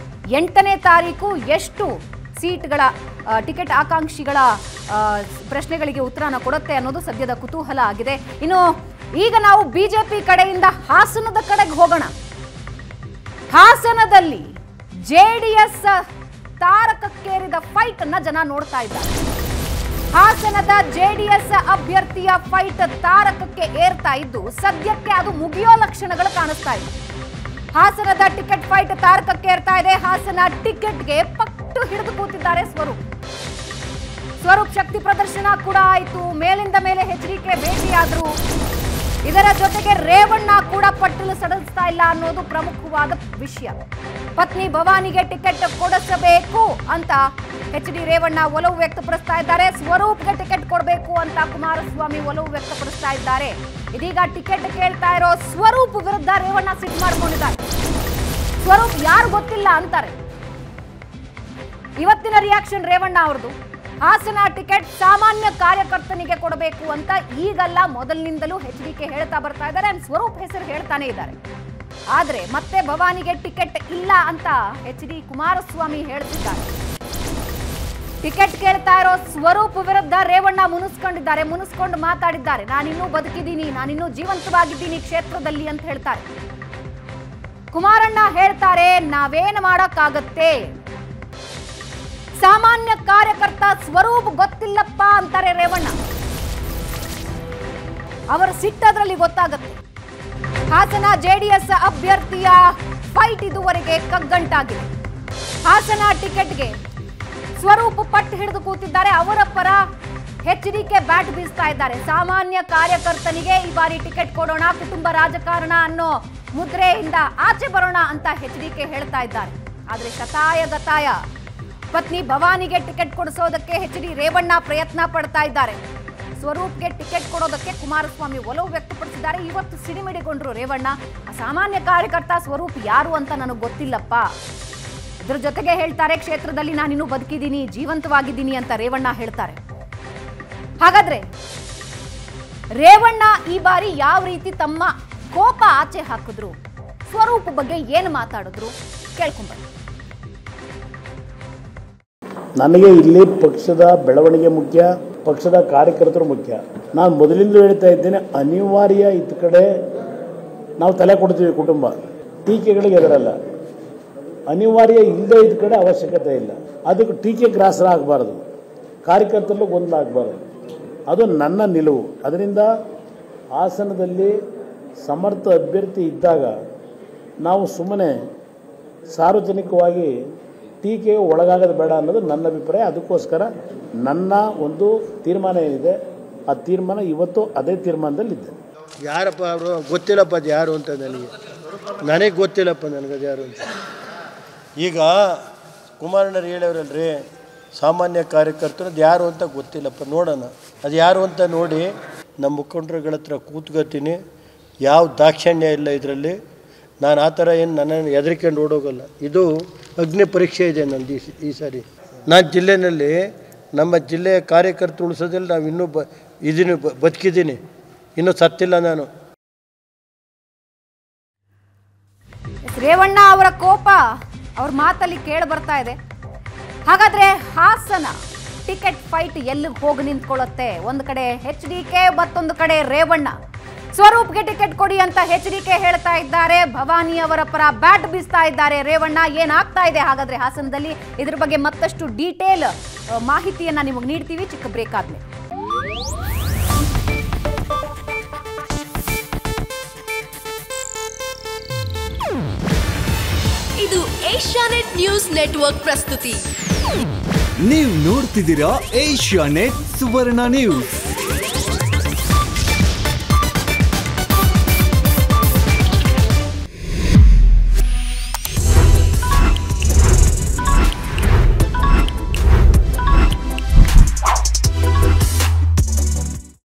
ಎಂಟನೇ ತಾರೀಕು ಎಷ್ಟು ಸೀಟ್ಗಳ ಟಿಕೆಟ್ ಆಕಾಂಕ್ಷಿಗಳ ಪ್ರಶ್ನೆಗಳಿಗೆ ಉತ್ತರನ ಕೊಡುತ್ತೆ ಅನ್ನೋದು ಸದ್ಯದ ಕುತೂಹಲ ಆಗಿದೆ. ಇನ್ನು ಈಗ ನಾವು ಬಿಜೆಪಿ ಕಡೆಯಿಂದ ಹಾಸನದ ಕಡೆಗೆ ಹೋಗೋಣ. ಹಾಸನದಲ್ಲಿ ಜೆಡಿಎಸ್ ತಾರಕಕ್ಕೇರಿದ ಫೈಟ್ ಅನ್ನ ಜನ ನೋಡ್ತಾ ಇದ್ದಾರೆ. ಹಾಸನದ ಜೆಡಿಎಸ್ ಅಭ್ಯರ್ಥಿಯ ಫೈಟ್ ತಾರಕಕ್ಕೆ ಏರ್ತಾ ಇದ್ದು ಸದ್ಯಕ್ಕೆ ಅದು ಮುಗಿಯೋ ಲಕ್ಷಣಗಳು ಕಾಣಿಸ್ತಾ ಇದೆ. ಹಾಸನದ ಟಿಕೆಟ್ ಫೈಟ್ ತಾರಕಕ್ಕೆ ಏರ್ತಾ ಇದೆ. ಹಾಸನ ಟಿಕೆಟ್ಗೆ ಪಟ್ಟು ಹಿಡಿದು ಕೂತಿದ್ದಾರೆ ಸ್ವರೂಪ್. ಸ್ವರೂಪ್ ಶಕ್ತಿ ಪ್ರದರ್ಶನ ಕೂಡ ಆಯಿತು. ಮೇಲಿಂದ ಮೇಲೆ ಎಚ್ ಡಿ ಕೆ ಭೇಟಿಯಾದ್ರು. ಇದರ ಜೊತೆಗೆ ರೇವಣ್ಣ ಕೂಡ ಪಟ್ಟಲು ಸಡಿಸ್ತಾ ಇಲ್ಲ ಅನ್ನೋದು ಪ್ರಮುಖವಾದ ವಿಷಯ. ಪತ್ನಿ ಭವಾನಿಗೆ ಟಿಕೆಟ್ ಕೊಡಿಸಬೇಕು ಅಂತ ಎಚ್ ಡಿ ರೇವಣ್ಣ ಒಲವು ವ್ಯಕ್ತಪಡಿಸ್ತಾ ಇದ್ದಾರೆ. ಸ್ವರೂಪ್ಗೆ ಟಿಕೆಟ್ ಕೊಡಬೇಕು ಅಂತ ಕುಮಾರಸ್ವಾಮಿ ಒಲವು ವ್ಯಕ್ತಪಡಿಸ್ತಾ ಇದ್ದಾರೆ. ಇದೀಗ ಟಿಕೆಟ್ ಕೇಳ್ತಾ ಇರೋ ಸ್ವರೂಪ್ ವಿರುದ್ಧ ರೇವಣ್ಣ ಸಿಟ್ಟು ಮಾಡ್ಕೊಂಡಿದ್ದಾರೆ. ಸ್ವರೂಪ್ ಯಾರು ಗೊತ್ತಿಲ್ಲ ಅಂತಾರೆ. ಇವತ್ತಿನ ರಿಯಾಕ್ಷನ್ ರೇವಣ್ಣ ಅವರದು. ಹಾಸನ ಟಿಕೆಟ್ ಸಾಮಾನ್ಯ ಕಾರ್ಯಕರ್ತನಿಗೆ ಕೊಡಬೇಕು ಅಂತ ಈಗಲ್ಲ ಮೊದಲಿನಿಂದಲೂ ಎಚ್ ಡಿ ಕೆ ಹೇಳ್ತಾ ಬರ್ತಾ ಇದ್ದಾರೆ. ಸ್ವರೂಪ್ ಹೆಸರು ಹೇಳ್ತಾನೆ ಇದ್ದಾರೆ. ಆದ್ರೆ ಮತ್ತೆ ಭವಾನಿಗೆ ಟಿಕೆಟ್ ಇಲ್ಲ ಅಂತ ಎಚ್ ಡಿ ಕುಮಾರಸ್ವಾಮಿ ಹೇಳ್ತಿದ್ದಾರೆ. ಟಿಕೆಟ್ ಕೇಳ್ತಾ ಇರೋ ಸ್ವರೂಪ್ ವಿರುದ್ಧ ರೇವಣ್ಣ ಮುನಿಸ್ಕೊಂಡಿದ್ದಾರೆ, ಮುನಿಸ್ಕೊಂಡು ಮಾತಾಡಿದ್ದಾರೆ. ನಾನಿನ್ನೂ ಬದುಕಿದ್ದೀನಿ, ನಾನಿನ್ನೂ ಜೀವಂತವಾಗಿದ್ದೀನಿ ಕ್ಷೇತ್ರದಲ್ಲಿ ಅಂತ ಹೇಳ್ತಾರೆ. ಕುಮಾರಣ್ಣ ಹೇಳ್ತಾರೆ, ನಾವೇನು ಮಾಡಕ್ಕಾಗತ್ತೆ, ಸಾಮಾನ್ಯ ಕಾರ್ಯಕರ್ತ ಸ್ವರೂಪ್ ಗೊತ್ತಿಲ್ಲಪ್ಪ ಅಂತಾರೆ ರೇವಣ್ಣ. ಅವರ ಸಿಟ್ಟದ್ರಲ್ಲಿ ಗೊತ್ತಾಗುತ್ತೆ. ಹಾಸನ ಜೆಡಿಎಸ್ ಅಭ್ಯರ್ಥಿಯ ಫೈಟ್ ಇದುವರೆಗೆ ಕಗ್ಗಂಟಾಗಿದೆ. ಹಾಸನ ಟಿಕೆಟ್ಗೆ ಸ್ವರೂಪ್ ಪಟ್ಟು ಹಿಡಿದು ಕೂತಿದ್ದಾರೆ. ಅವರ ಪರ ಎಚ್ ಡಿ ಕೆ ಬ್ಯಾಟ್ ಬೀಸ್ತಾ ಇದ್ದಾರೆ. ಸಾಮಾನ್ಯ ಕಾರ್ಯಕರ್ತನಿಗೆ ಈ ಬಾರಿ ಟಿಕೆಟ್ ಕೊಡೋಣ, ಕುಟುಂಬ ರಾಜಕಾರಣ ಅನ್ನೋ ಮುದ್ರೆಯಿಂದ ಆಚೆ ಬರೋಣ ಅಂತ ಎಚ್ ಡಿ ಕೆ ಹೇಳ್ತಾ ಇದ್ದಾರೆ. ಆದ್ರೆ ಶತಾಯ ಗತಾಯ ಪತ್ನಿ ಭವಾನಿಗೆ ಟಿಕೆಟ್ ಕೊಡಿಸೋದಕ್ಕೆ ಎಚ್ ಡಿ ರೇವಣ್ಣ ಪ್ರಯತ್ನ ಪಡ್ತಾ ಇದ್ದಾರೆ. ಸ್ವರೂಪ್ಗೆ ಟಿಕೆಟ್ ಕೊಡೋದಕ್ಕೆ ಕುಮಾರಸ್ವಾಮಿ ಒಲವು ವ್ಯಕ್ತಪಡಿಸಿದ್ದಾರೆ. ಇವತ್ತು ಸಿಡಿಮಿಡಿಗೊಂಡ್ರು ರೇವಣ್ಣ. ಸಾಮಾನ್ಯ ಕಾರ್ಯಕರ್ತ ಸ್ವರೂಪ್ ಯಾರು ಅಂತ ನನಗೆ ಗೊತ್ತಿಲ್ಲಪ್ಪ. ಇದ್ರ ಜೊತೆಗೆ ಹೇಳ್ತಾರೆ, ಕ್ಷೇತ್ರದಲ್ಲಿ ನಾನಿನ್ನೂ ಬದುಕಿದ್ದೀನಿ, ಜೀವಂತವಾಗಿದ್ದೀನಿ ಅಂತ ರೇವಣ್ಣ ಹೇಳ್ತಾರೆ. ಹಾಗಾದ್ರೆ ರೇವಣ್ಣ ಈ ಬಾರಿ ಯಾವ ರೀತಿ ತಮ್ಮ ಕೋಪ ಆಚೆ ಹಾಕಿದ್ರು, ಸ್ವರೂಪ್ ಬಗ್ಗೆ ಏನು ಮಾತಾಡಿದ್ರು ಕೇಳ್ಕೊಂಡ್ಬನ್ನಿ. ನನಗೆ ಇಲ್ಲಿ ಪಕ್ಷದ ಬೆಳವಣಿಗೆ ಮುಖ್ಯ, ಪಕ್ಷದ ಕಾರ್ಯಕರ್ತರು ಮುಖ್ಯ. ನಾನು ಮೊದಲಿಂದ ಹೇಳ್ತಾ ಇದ್ದೇನೆ, ಅನಿವಾರ್ಯ ಇತ್ತ ಕಡೆ ನಾವು ತಲೆ ಕೊಡ್ತೀವಿ, ಕುಟುಂಬ ಟೀಕೆಗಳಿಗೆ ಎದುರಲ್ಲ. ಅನಿವಾರ್ಯ ಇಲ್ಲದೆ ಇದ್ದ ಕಡೆ ಅವಶ್ಯಕತೆ ಇಲ್ಲ. ಅದಕ್ಕೆ ಟೀಕೆ ಗ್ರಾಸರ ಆಗಬಾರ್ದು, ಕಾರ್ಯಕರ್ತರಲ್ಲೂ ಗೊಂದಲ ಆಗಬಾರ್ದು. ಅದು ನನ್ನ ನಿಲುವು. ಅದರಿಂದ ಹಾಸನದಲ್ಲಿ ಸಮರ್ಥ ಅಭ್ಯರ್ಥಿ ಇದ್ದಾಗ ನಾವು ಸುಮ್ಮನೆ ಸಾರ್ವಜನಿಕವಾಗಿ ಟೀಕೆಗೆ ಒಳಗಾಗೋದು ಬೇಡ ಅನ್ನೋದು ನನ್ನ ಅಭಿಪ್ರಾಯ. ಅದಕ್ಕೋಸ್ಕರ ನನ್ನ ಒಂದು ತೀರ್ಮಾನ ಏನಿದೆ, ಆ ತೀರ್ಮಾನ ಇವತ್ತು ಅದೇ ತೀರ್ಮಾನದಲ್ಲಿದ್ದೆ. ಯಾರಪ್ಪ ಅವರು ಗೊತ್ತಿಲ್ಲಪ್ಪ, ಅದು ಯಾರು ಅಂತ ನನಗೆ ನನಗೆ ಗೊತ್ತಿಲ್ಲಪ್ಪ ನನಗದು ಯಾರು ಅಂತ. ಈಗ ಕುಮಾರಣ್ಣರು ಹೇಳವ್ರಲ್ರಿ, ಸಾಮಾನ್ಯ ಕಾರ್ಯಕರ್ತರು ಅದು ಯಾರು ಅಂತ ಗೊತ್ತಿಲ್ಲಪ್ಪ, ನೋಡೋಣ ಅದು ಯಾರು ಅಂತ ನೋಡಿ ನಮ್ಮ ಮುಖಂಡರುಗಳ ಹತ್ರ ಕೂತ್ಕೋತೀನಿ. ಯಾವ ದಾಕ್ಷಿಣ್ಯ ಇಲ್ಲ ಇದರಲ್ಲಿ. ನಾನು ಆ ಥರ ಏನು ನನ್ನನ್ನು ಹೆದರ್ಕೊಂಡು ಓಡೋಗಲ್ಲ. ಇದು ಅಗ್ನಿ ಪರೀಕ್ಷೆ ಇದೆ ನಂದು ಈ ಈ ಸಾರಿ. ನಾನು ಜಿಲ್ಲೆಯಲ್ಲಿ ನಮ್ಮ ಜಿಲ್ಲೆಯ ಕಾರ್ಯಕರ್ತರು ಉಳಿಸೋದ್ರಲ್ಲಿ ನಾವು ಇನ್ನೂ ಬ ಇದೀನಿ, ಬದುಕಿದ್ದೀನಿ, ಇನ್ನೂ ಸತ್ತಿಲ್ಲ ನಾನು. ರೇವಣ್ಣ ಅವರ ಕೋಪ ಅವ್ರ ಮಾತಲ್ಲಿ ಕೇಳಿ ಬರ್ತಾ ಇದೆ. ಹಾಗಾದ್ರೆ ಹಾಸನ ಟಿಕೆಟ್ ಫೈಟ್ ಎಲ್ಲಿಗೆ ಹೋಗಿ ನಿಂತ್ಕೊಳ್ಳುತ್ತೆ? ಒಂದು ಕಡೆ ಎಚ್ ಡಿ ಕೆ, ಮತ್ತೊಂದು ಕಡೆ ರೇವಣ್ಣ. ಸ್ವರೂಪ್ಗೆ ಟಿಕೆಟ್ ಕೊಡಿ ಅಂತ ಎಚ್ ಡಿ ಕೆ ಹೇಳ್ತಾ ಇದ್ದಾರೆ, ಭವಾನಿ ಅವರ ಪರ ಬ್ಯಾಟ್ ಬೀಸ್ತಾ ಇದ್ದಾರೆ ರೇವಣ್ಣ. ಏನಾಗ್ತಾ ಇದೆ ಹಾಗಾದ್ರೆ ಹಾಸನದಲ್ಲಿ? ಇದ್ರ ಬಗ್ಗೆ ಮತ್ತಷ್ಟು ಡೀಟೇಲ್ ಮಾಹಿತಿಯನ್ನ ನಿಮಗೆ ನೀಡ್ತೀವಿ ಚಿಕ್ಕ ಬ್ರೇಕ್ ಆದ್ಮೇಲೆ. ಇದು ಏಷ್ಯಾನೆಟ್ ನ್ಯೂಸ್ ನೆಟ್ವರ್ಕ್ ಪ್ರಸ್ತುತಿ. ನೀವು ನೋಡ್ತಿದ್ದೀರಾ ಏಷ್ಯಾನೆಟ್ ಸುವರ್ಣ ನ್ಯೂಸ್.